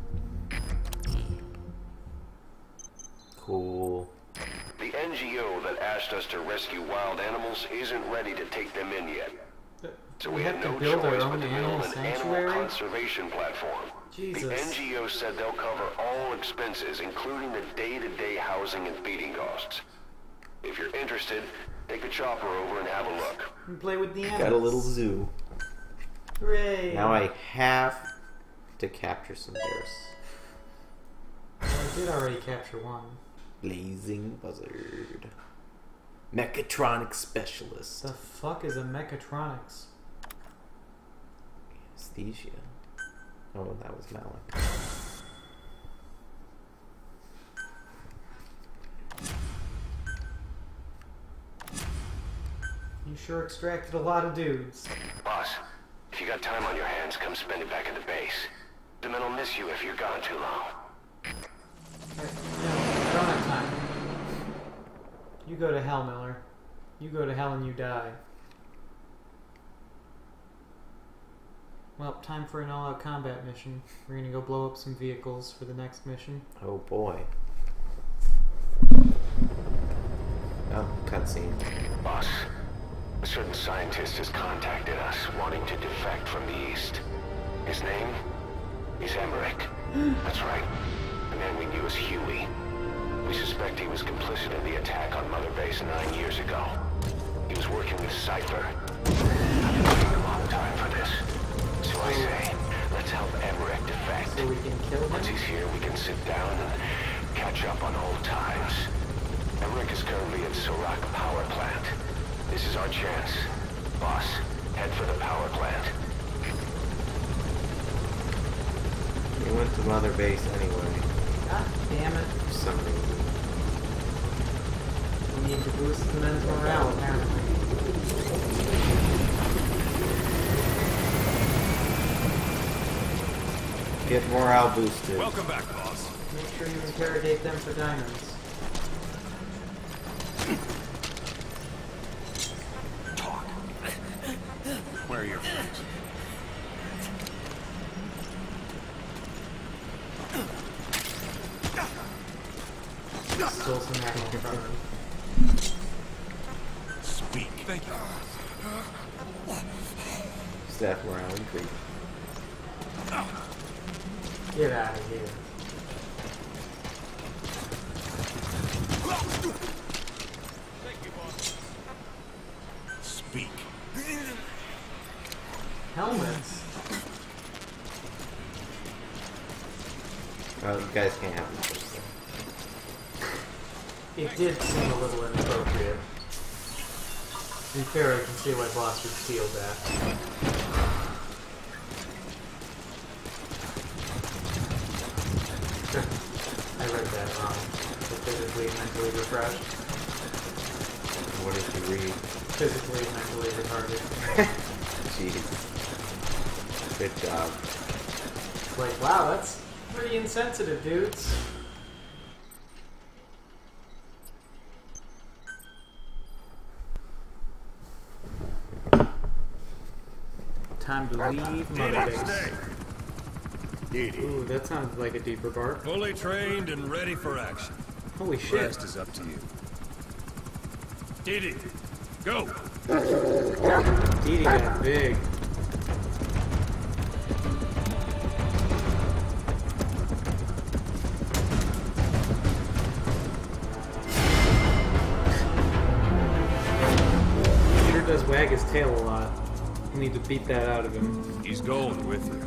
Cool. The NGO that asked us to rescue wild animals isn't ready to take them in yet. So we have had to no build our choice own but to animal build an animal sanctuary? conservation platform. Jesus. The NGO said they'll cover all expenses, including the day-to-day housing and feeding costs. If you're interested, take a chopper over and have a look. And play with the animals. Got a little zoo. Hooray! Now I have to capture some bears. Well, I did already capture one. Blazing Buzzard. Mechatronic Specialist. The fuck is a mechatronics? Anesthesia. Oh, that was Malik. You sure extracted a lot of dudes. Boss, if you got time on your hands, come spend it back at the base. The men will miss you if you're gone too long. No, I don't have time. You go to hell, Miller. You go to hell and you die. Well, time for an all-out combat mission. We're gonna go blow up some vehicles for the next mission. Oh boy. Oh, cutscene. Boss, a certain scientist has contacted us, wanting to defect from the East. His name? He's Emmerich. That's right. The man we knew as Huey. We suspect he was complicit in the attack on Mother Base 9 years ago. He was working with Cypher. I've been waiting a long time for this. So I say, let's help Emmerich defect. So we can kill Once him? he's here, we can sit down and catch up on old times. Emmerich is currently at Sorak Power Plant. This is our chance. Boss, head for the power plant. went to Mother Base anyway, God damn it. for some reason. We need to boost the men's morale, apparently. Get morale boosted. Welcome back, boss. Make sure you interrogate them for diamonds. Talk. Where are your friends? Still some ammo from him. Speak. Thank you. Staff morale increase. Get out of here. Speak. Helmets? Oh, you guys can't have them first, though. It did seem a little inappropriate. To be fair, I can see why Boss would steal that. I read that wrong. Physically and mentally refreshed. What did you read? Physically and mentally retarded. Jeez. Good job. It's like, wow, that's pretty insensitive, dudes. Time to leave Mother Base. Stay. Didi. Ooh, that sounds like a deeper bark. Fully trained and ready for action. Holy shit. Rest is up to you. Didi, go. Didi got big. Peter does wag his tail a lot. We need to beat that out of him. He's going with you.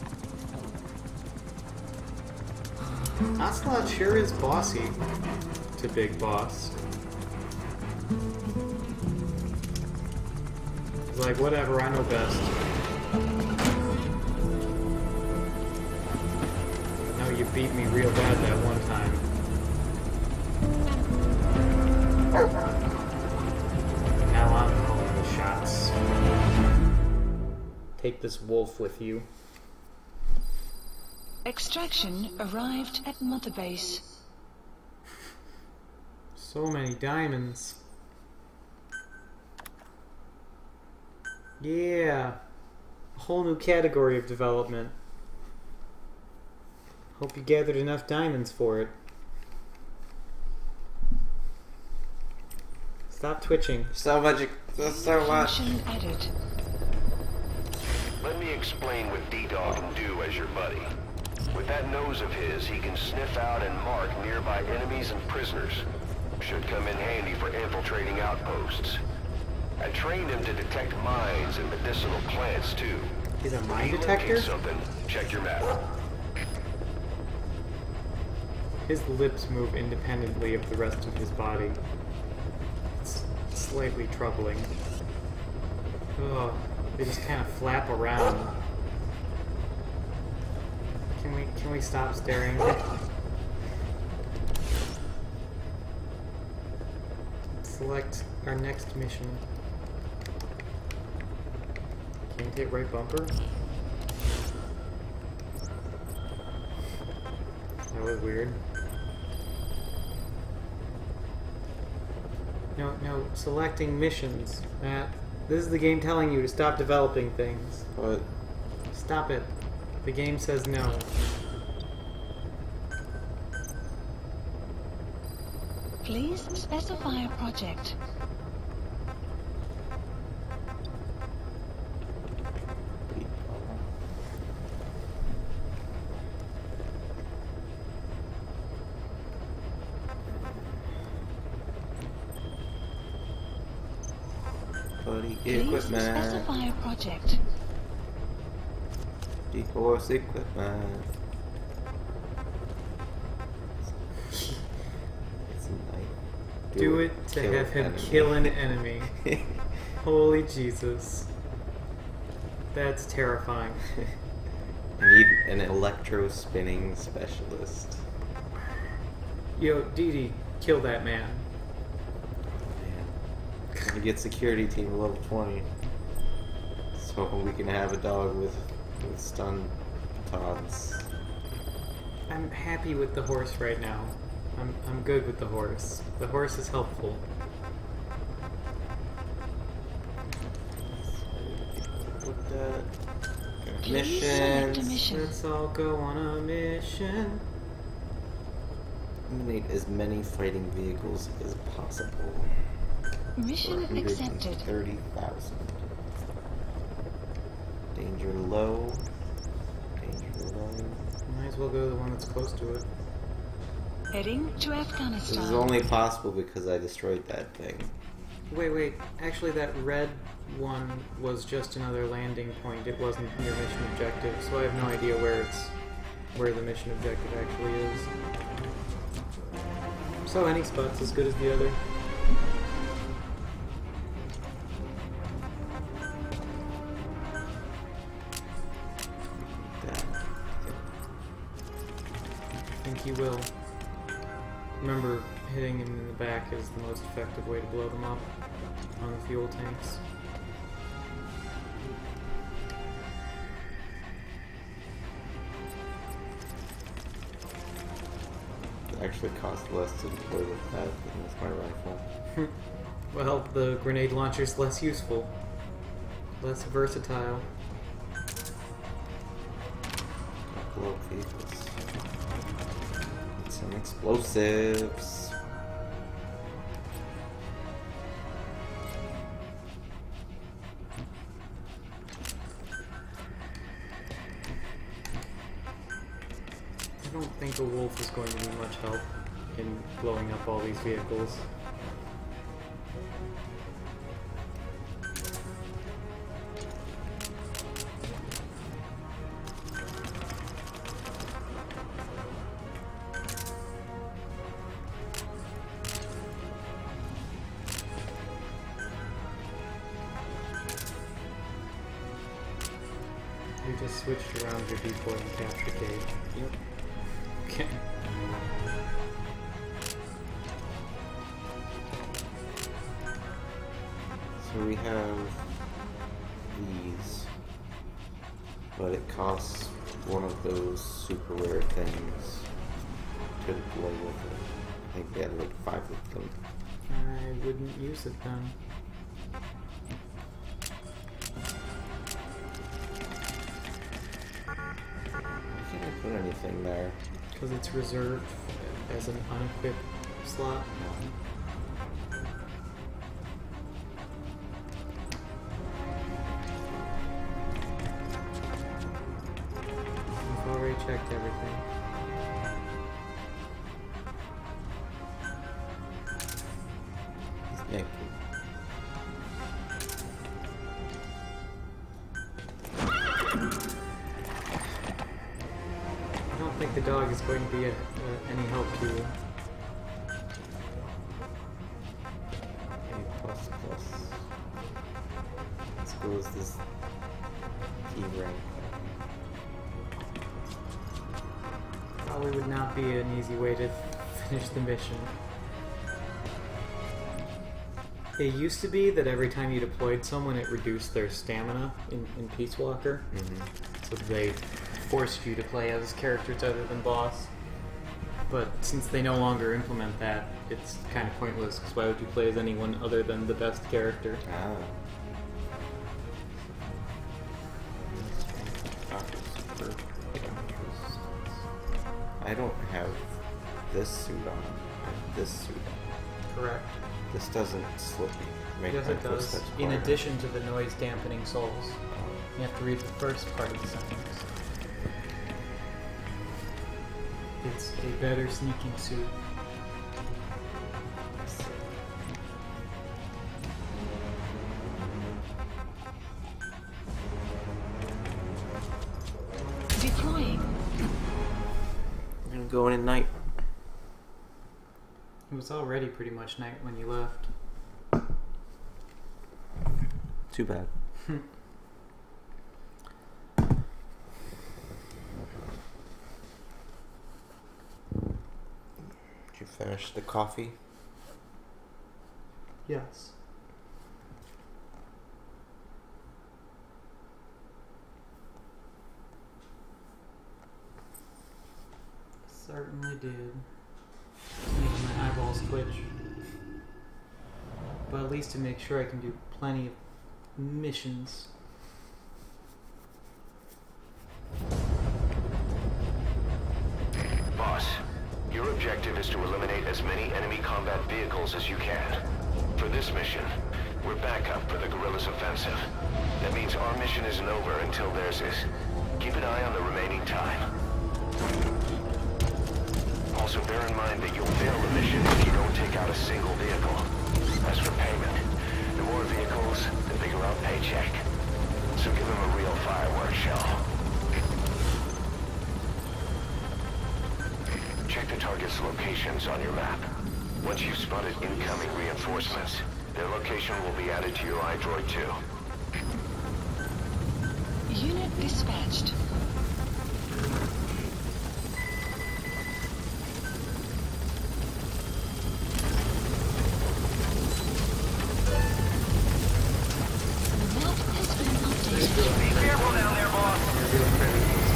Ocelot sure is bossy to Big Boss. He's like, whatever, I know best. No, you beat me real bad that one time. Now I'm calling the shots. Take this wolf with you. Extraction arrived at Mother Base. So many diamonds. Yeah. A whole new category of development. Hope you gathered enough diamonds for it. Stop twitching. So much. So much. Function added. Let me explain what D-Dog can do as your buddy. With that nose of his, he can sniff out and mark nearby enemies and prisoners. Should come in handy for infiltrating outposts. I trained him to detect mines and medicinal plants, too. He's a When mine you detector? locate something, check your map. His lips move independently of the rest of his body. It's slightly troubling. Ugh, they just kind of flap around. Can we stop staring? Select our next mission. Can't hit right bumper? That was weird. No, selecting missions, Matt. This is the game telling you to stop developing things. What? Stop it. The game says no. Please specify a project. Buddy Please equipment. specify a project. D-Force equipment. It's a knife. Do it to kill have him enemy. kill an enemy. Holy Jesus. That's terrifying. I need an electro spinning specialist. Yo, Dee Dee, kill that man. Man. Gonna get security team level 20. So we can have a dog with stun taunts. I'm happy with the horse right now. I'm good with the horse. The horse is helpful. With that Please select a missions. mission. Let's all go on a mission. Eliminate as many fighting vehicles as possible. Mission accepted. 30,000. Danger low. Danger low. Might as well go to the one that's close to it. Heading to This Afghanistan. is only possible because I destroyed that thing. Wait. Actually, that red one was just another landing point. It wasn't your mission objective, so I have no idea where the mission objective actually is. So any spot's as good as the other. That. I think you will. Remember, hitting him in the back is the most effective way to blow them up on the fuel tanks. It actually costs less to deploy with that than with my rifle. Well, the grenade launcher's less useful. Less versatile. Blow up vehicles. Need some explosives. I don't think a wolf is going to be much help in blowing up all these vehicles. You just switched around your decoy and capture cage. Yep. Okay. So we have these, but it costs one of those super rare things to deploy with it. I think they had like 5 of them. I wouldn't use it then. Why can't I put anything there? Because it's reserved as an unequipped slot. I've already checked everything. He's naked. I don't think the dog is going to be any help to you. A plus plus. Let's go with this key rank. Probably would not be an easy way to finish the mission. It used to be that every time you deployed someone, it reduced their stamina in Peace Walker. So they forced you to play as characters other than boss. But since they no longer implement that, it's kind of pointless, because why would you play as anyone other than the best character? Ah. I don't have this suit on. I have this suit on. Correct. This doesn't slip me. Make Yes, my it does. footsteps In harder. addition to the noise dampening souls. You have to read the first part of the sentence. It's a better sneaking suit. Deploying. I'm gonna go in at night. It was already pretty much night when you left. Too bad. finish the coffee. Yes. Certainly did. Making my eyeballs twitch. But at least to make sure I can do plenty of missions. Boss, your objective is to eliminate as many enemy combat vehicles as you can. For this mission, we're backup for the guerrillas' offensive. That means our mission isn't over until theirs is. Keep an eye on the remaining time. Also bear in mind that you'll fail the mission if you don't take out a single vehicle. As for payment, the more vehicles, the bigger our paycheck. So give them a real fireworks show. Check the target's locations on your map. Once you've spotted incoming reinforcements, their location will be added to your iDroid too. Unit dispatched. The map has been updated. Be careful down there, boss.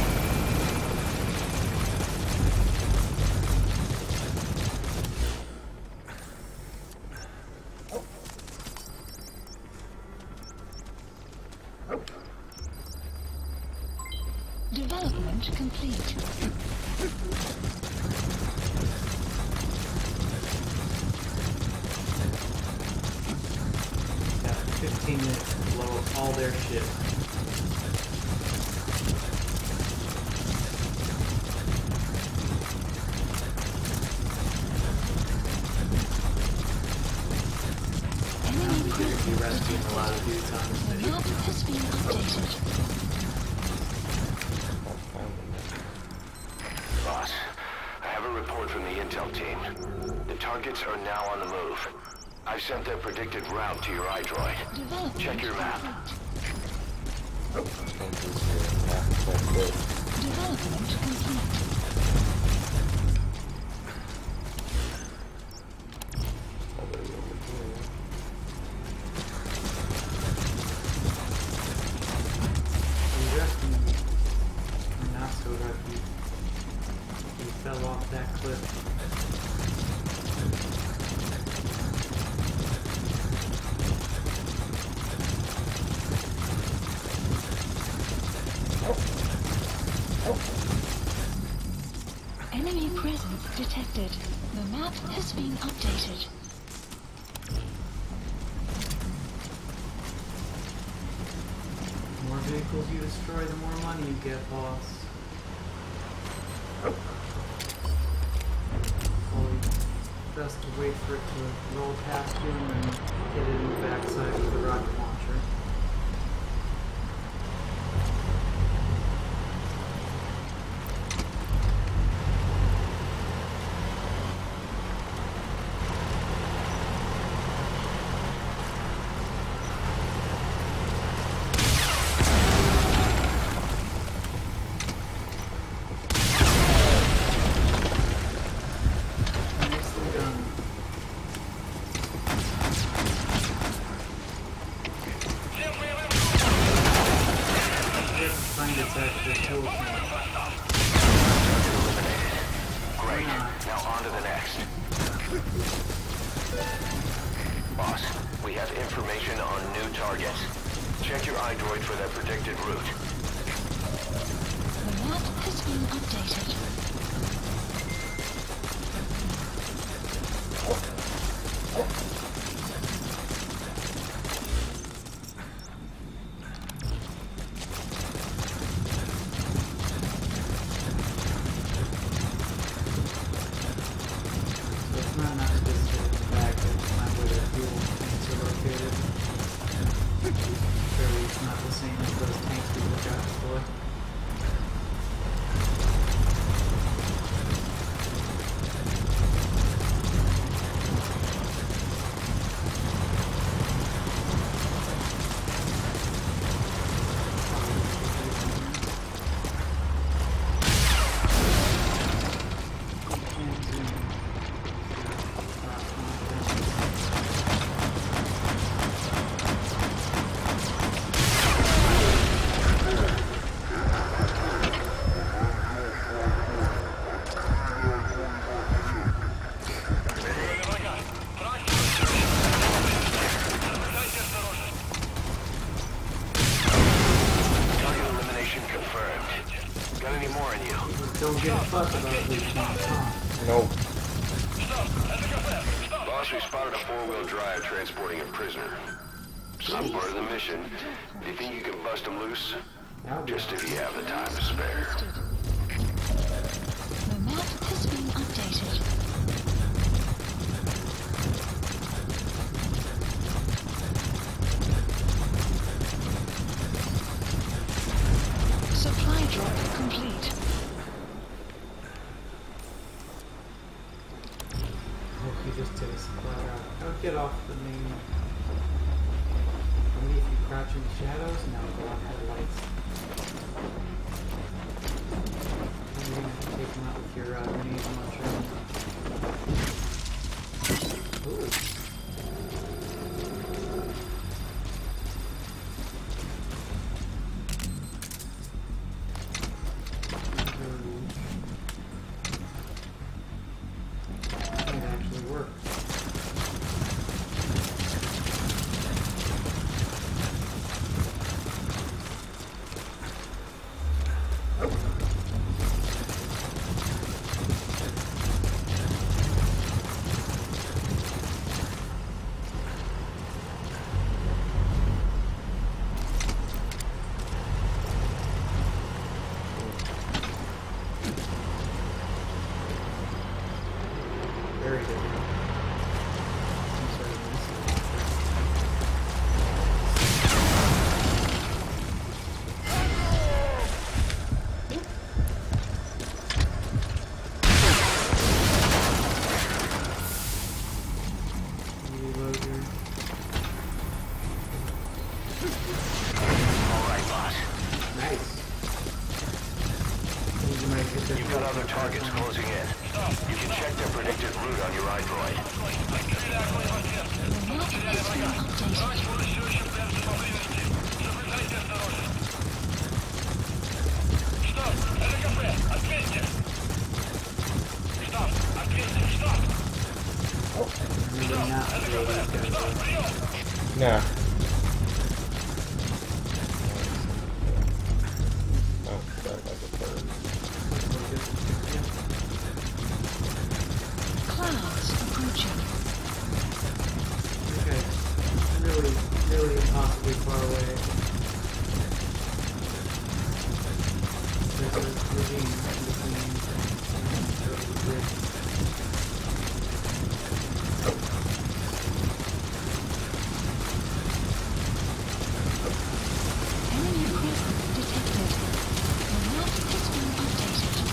Development complete. Got 15 minutes to blow up all their shit. Enemy Be presence rescuing a lot of detected. dudes on this The mission. map has been updated. Boss, I have a report from the intel team. The targets are now on the move. I've sent their predicted route to your iDroid. Development Check your map. complete. Changes your map quite good. Development complete. Already over here. You rescued me. I'm not so lucky. You fell off that cliff. Enemy presence detected. The map has been updated. The more vehicles you destroy, the more money you get, boss. Always best to wait for it to roll past you and then hit it in the backside with a rocket launcher. Nicely done. Just find its actual kill count. Great. Now on to the next. Boss, we have information on new targets. Check your iDroid for their predicted route. The map has been updated. So it's not enough to just sit in the back and find where their fuel tanks are located. Surely it's not the same as those tanks we looked at before. more on you. Don't give a fuck about leeching on top. Nope. Boss, we spotted a 4-wheel drive transporting a prisoner. It's not part of the mission. Do you think you can bust him loose? That'll be Just if you have the time to spare. The map has been updated. Supply drop complete. Oh, he just did a supply drop. Don't get off the main. Only if you crouch in the shadows, now go on headlights. You're gonna have to take him out with your grenade launcher. Ooh. Might actually work. Very good. Some sort of missile launcher. Reload here. All right, boss. Nice. Think you might get this You've got other targets closing in. You can check their predicted route on your iDroid. The map has been updated. Maybe not throw these guys out. Nah. Oh, sorry about the third. Clouds approaching. Okay. Really, really impossibly far away. There's a ravine between the bridge. Enemy presence detected. The map has been updated.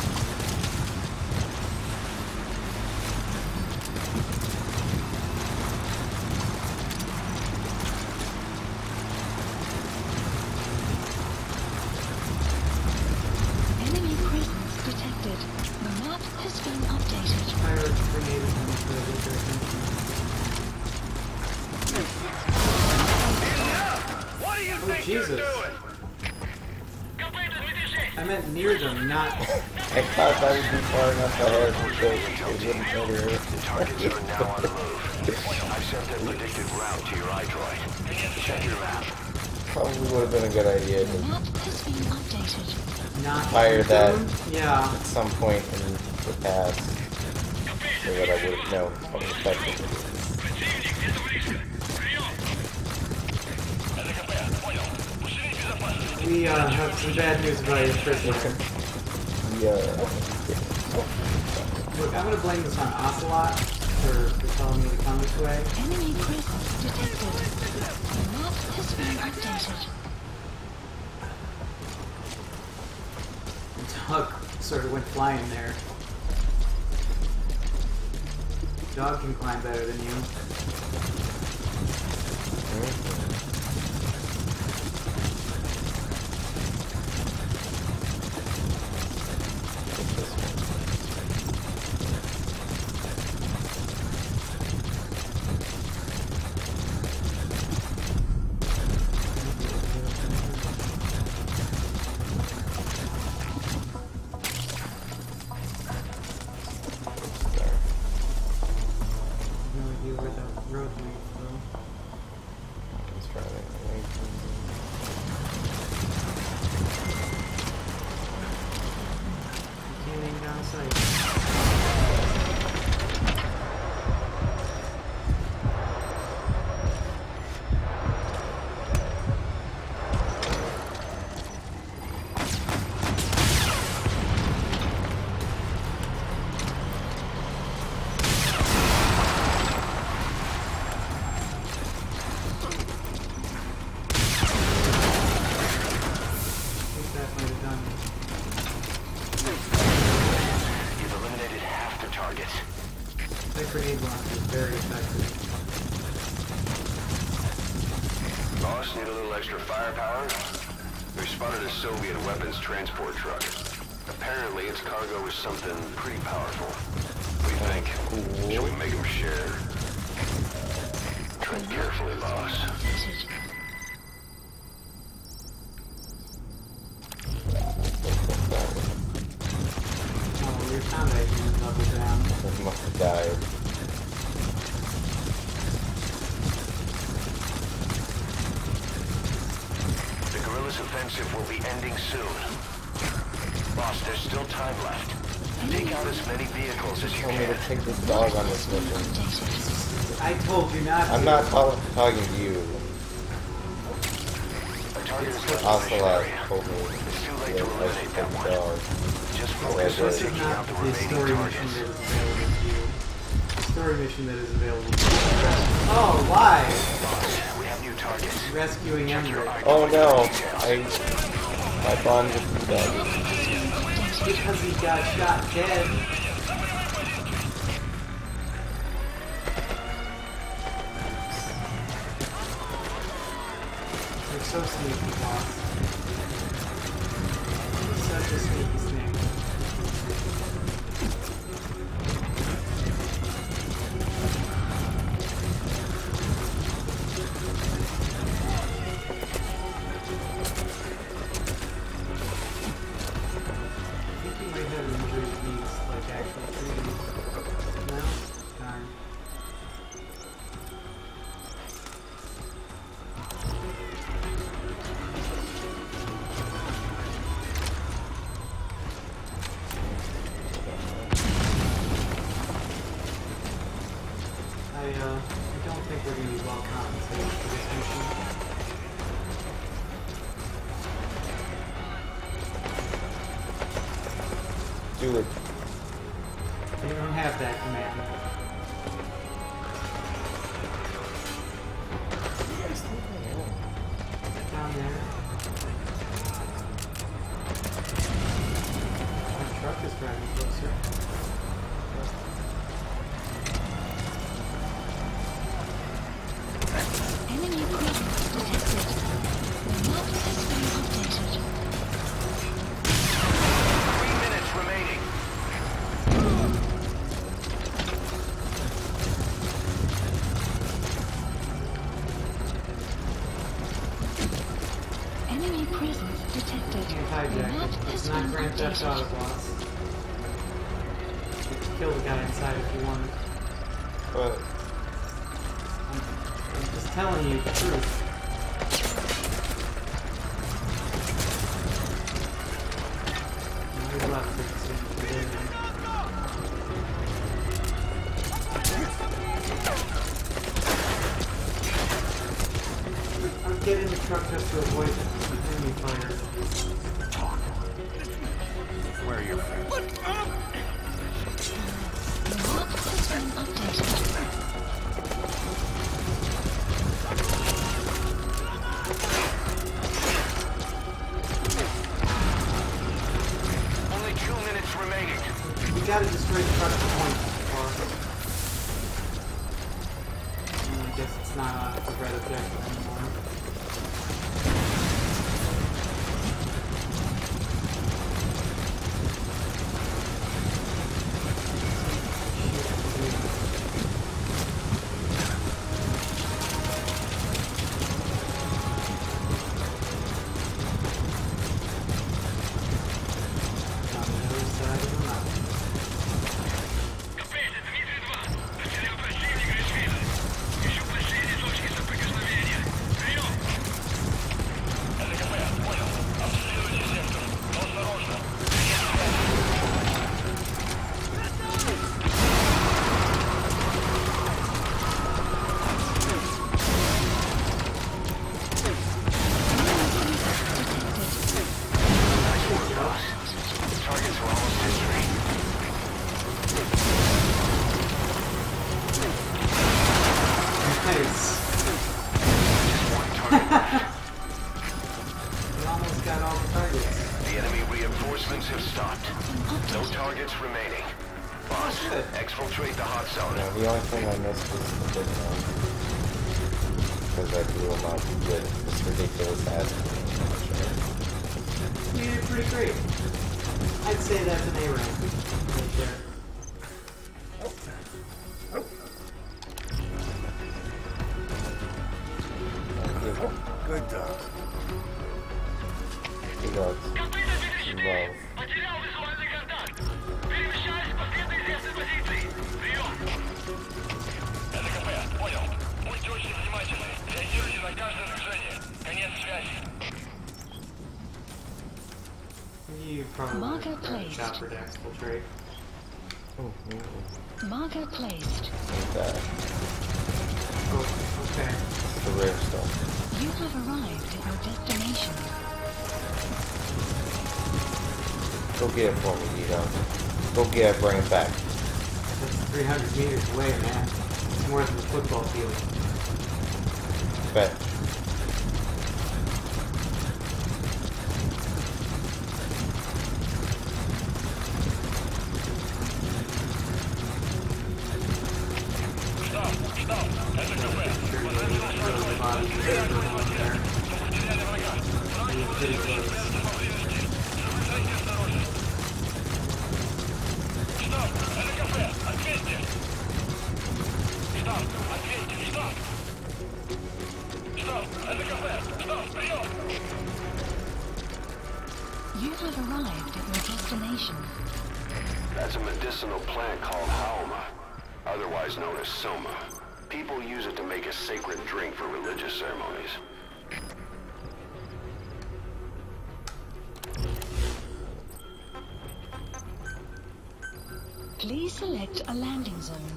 Enemy presence detected. The map has been updated. Fire a grenade at them to get their attention. What do you Oh, Jesus. I meant near them, not... I thought that would be far enough ahead so it wouldn't matter. The targets are now on the move. I've sent their predicted route to your iDroid. Check your map. Probably would have been a good idea The to map has been updated. not Fire that. them. Yeah. at some point in the past so that I would know how effective it is. We have some bad news about your prisoner. Yeah. Look, I'm gonna blame this on Ocelot for telling me to come this way. Enemy presence detected. The map has been updated. Dog sort of went flying there. Dog can climb better than you. No idea where that road leads, though. Let's try. my sight. You've eliminated half the targets. That grenade launch is very effective. Boss, need a little extra firepower? We spotted a Soviet weapons transport truck. Apparently its cargo is something pretty powerful. What do you think? Should we make them share? Tread carefully, boss. Oh, your combat unit level down. It must have died. The guerrillas' offensive will be ending soon. Boss, there's still time left. Take out as many vehicles as you Tell me to can. take this dog on this mission. I told you not to. I'm not talking to you. A target is left in Also, this area. told me It's too late that to I eliminate should that take the one. dog. Just Yeah, focus on this This is taking not out the the remaining story mission targets. that is available to you. The story mission that is available to you. Oh, why? We have new targets. Rescuing Emmerich. Oh no! I bonded with the dog. Because he got shot dead. You're so sneaky, boss. You're such a sneaky snake. I think you might have injuries needs like actual treating. No? Darn. I don't think we're gonna be well compensated for this mission. Do it. You don't have that command. Down there. The truck is driving closer. Enemy presence detected. Map has been updated. 3 minutes remaining. Enemy presence detected. Can't hijack Map it. has It's been not Grand Theft Auto, updated. boss. You can kill the guy inside if you want. But I'm just telling you the truth. Now he's left it, so you can get in. I'm getting the truck just to avoid the enemy fire. Where are your friends? Map has been updated. Only 2 minutes remaining. We gotta destroy the truck at point. I guess it's not a red objective anymore. On the other side of the mountain. enemy reinforcements have stopped. Update. No targets remaining. Boss, good. exfiltrate the hot zone. Yeah, the only thing I missed was the big one. Because I blew him up with this ridiculous ass launcher. You did pretty great. I'd say that's an A rank right there. Good dog. Two dogs involved. Потерял визуальный контакт. Перемещаюсь по следу известной позиции. Прием. ЛКП, понял. Будьте очень внимательны. Реагируйте на каждое движение. Конец связи. You probably Marker want to placed. chopper to exfiltrate. Oh, yeah. Marker placed. Like that. Oh, okay. It's the rare stuff. You have arrived at your destination. Go get it for me, Dito. Go get it, bring it back. That's 300 meters away, man. It's more than the football field. Bet. You have arrived at your destination. That's a medicinal plant called Haoma, otherwise known as Soma. People use it to make a sacred drink for religious ceremonies. Please select a landing zone.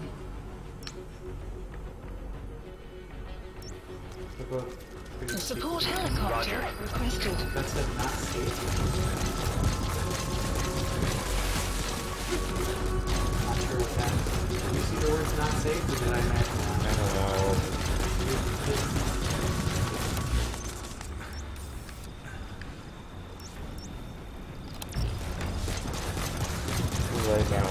A support helicopter requested. That's it, not safe. Not sure what that is. Did you see the words not safe, or did I imagine that? I don't know. Too late now.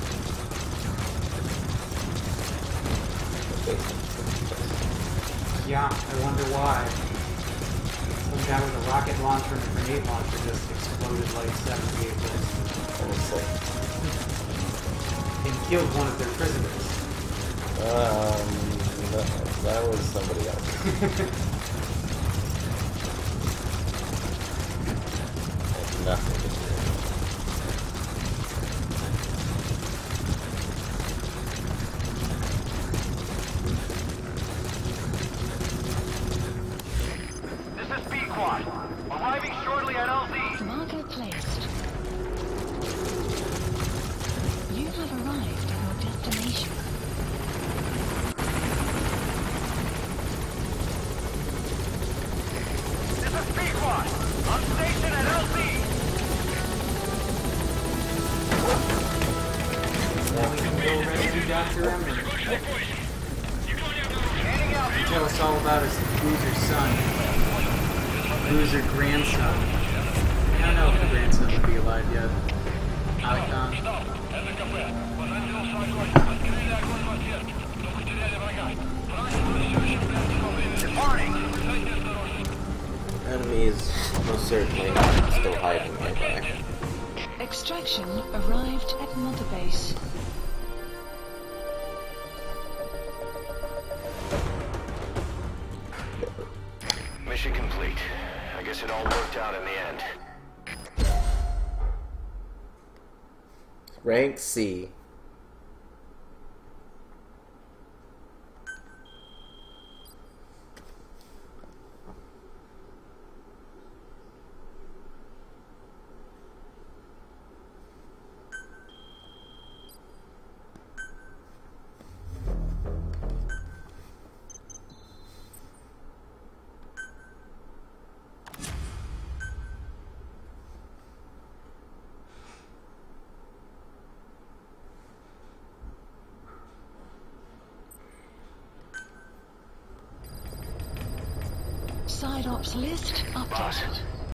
Yeah, I wonder why. Some guy with a rocket launcher and a grenade launcher just exploded like 7 vehicles Honestly. and killed one of their prisoners. That was somebody else. Had nothing to do with it. This is Pequod. Arriving shortly at LZ. Marker placed. You have arrived at your destination. This is Pequod. On station at LZ. Now we can go rescue Dr. Emery. Tell us all about his loser son. Loser grandson. I don't know if the grandson would be alive yet. Icon. Enemy is most certainly still hiding nearby. Extraction arrived at Mother Base. Mission complete. I guess it all worked out in the end. Rank C. Side ops list Boss, updated.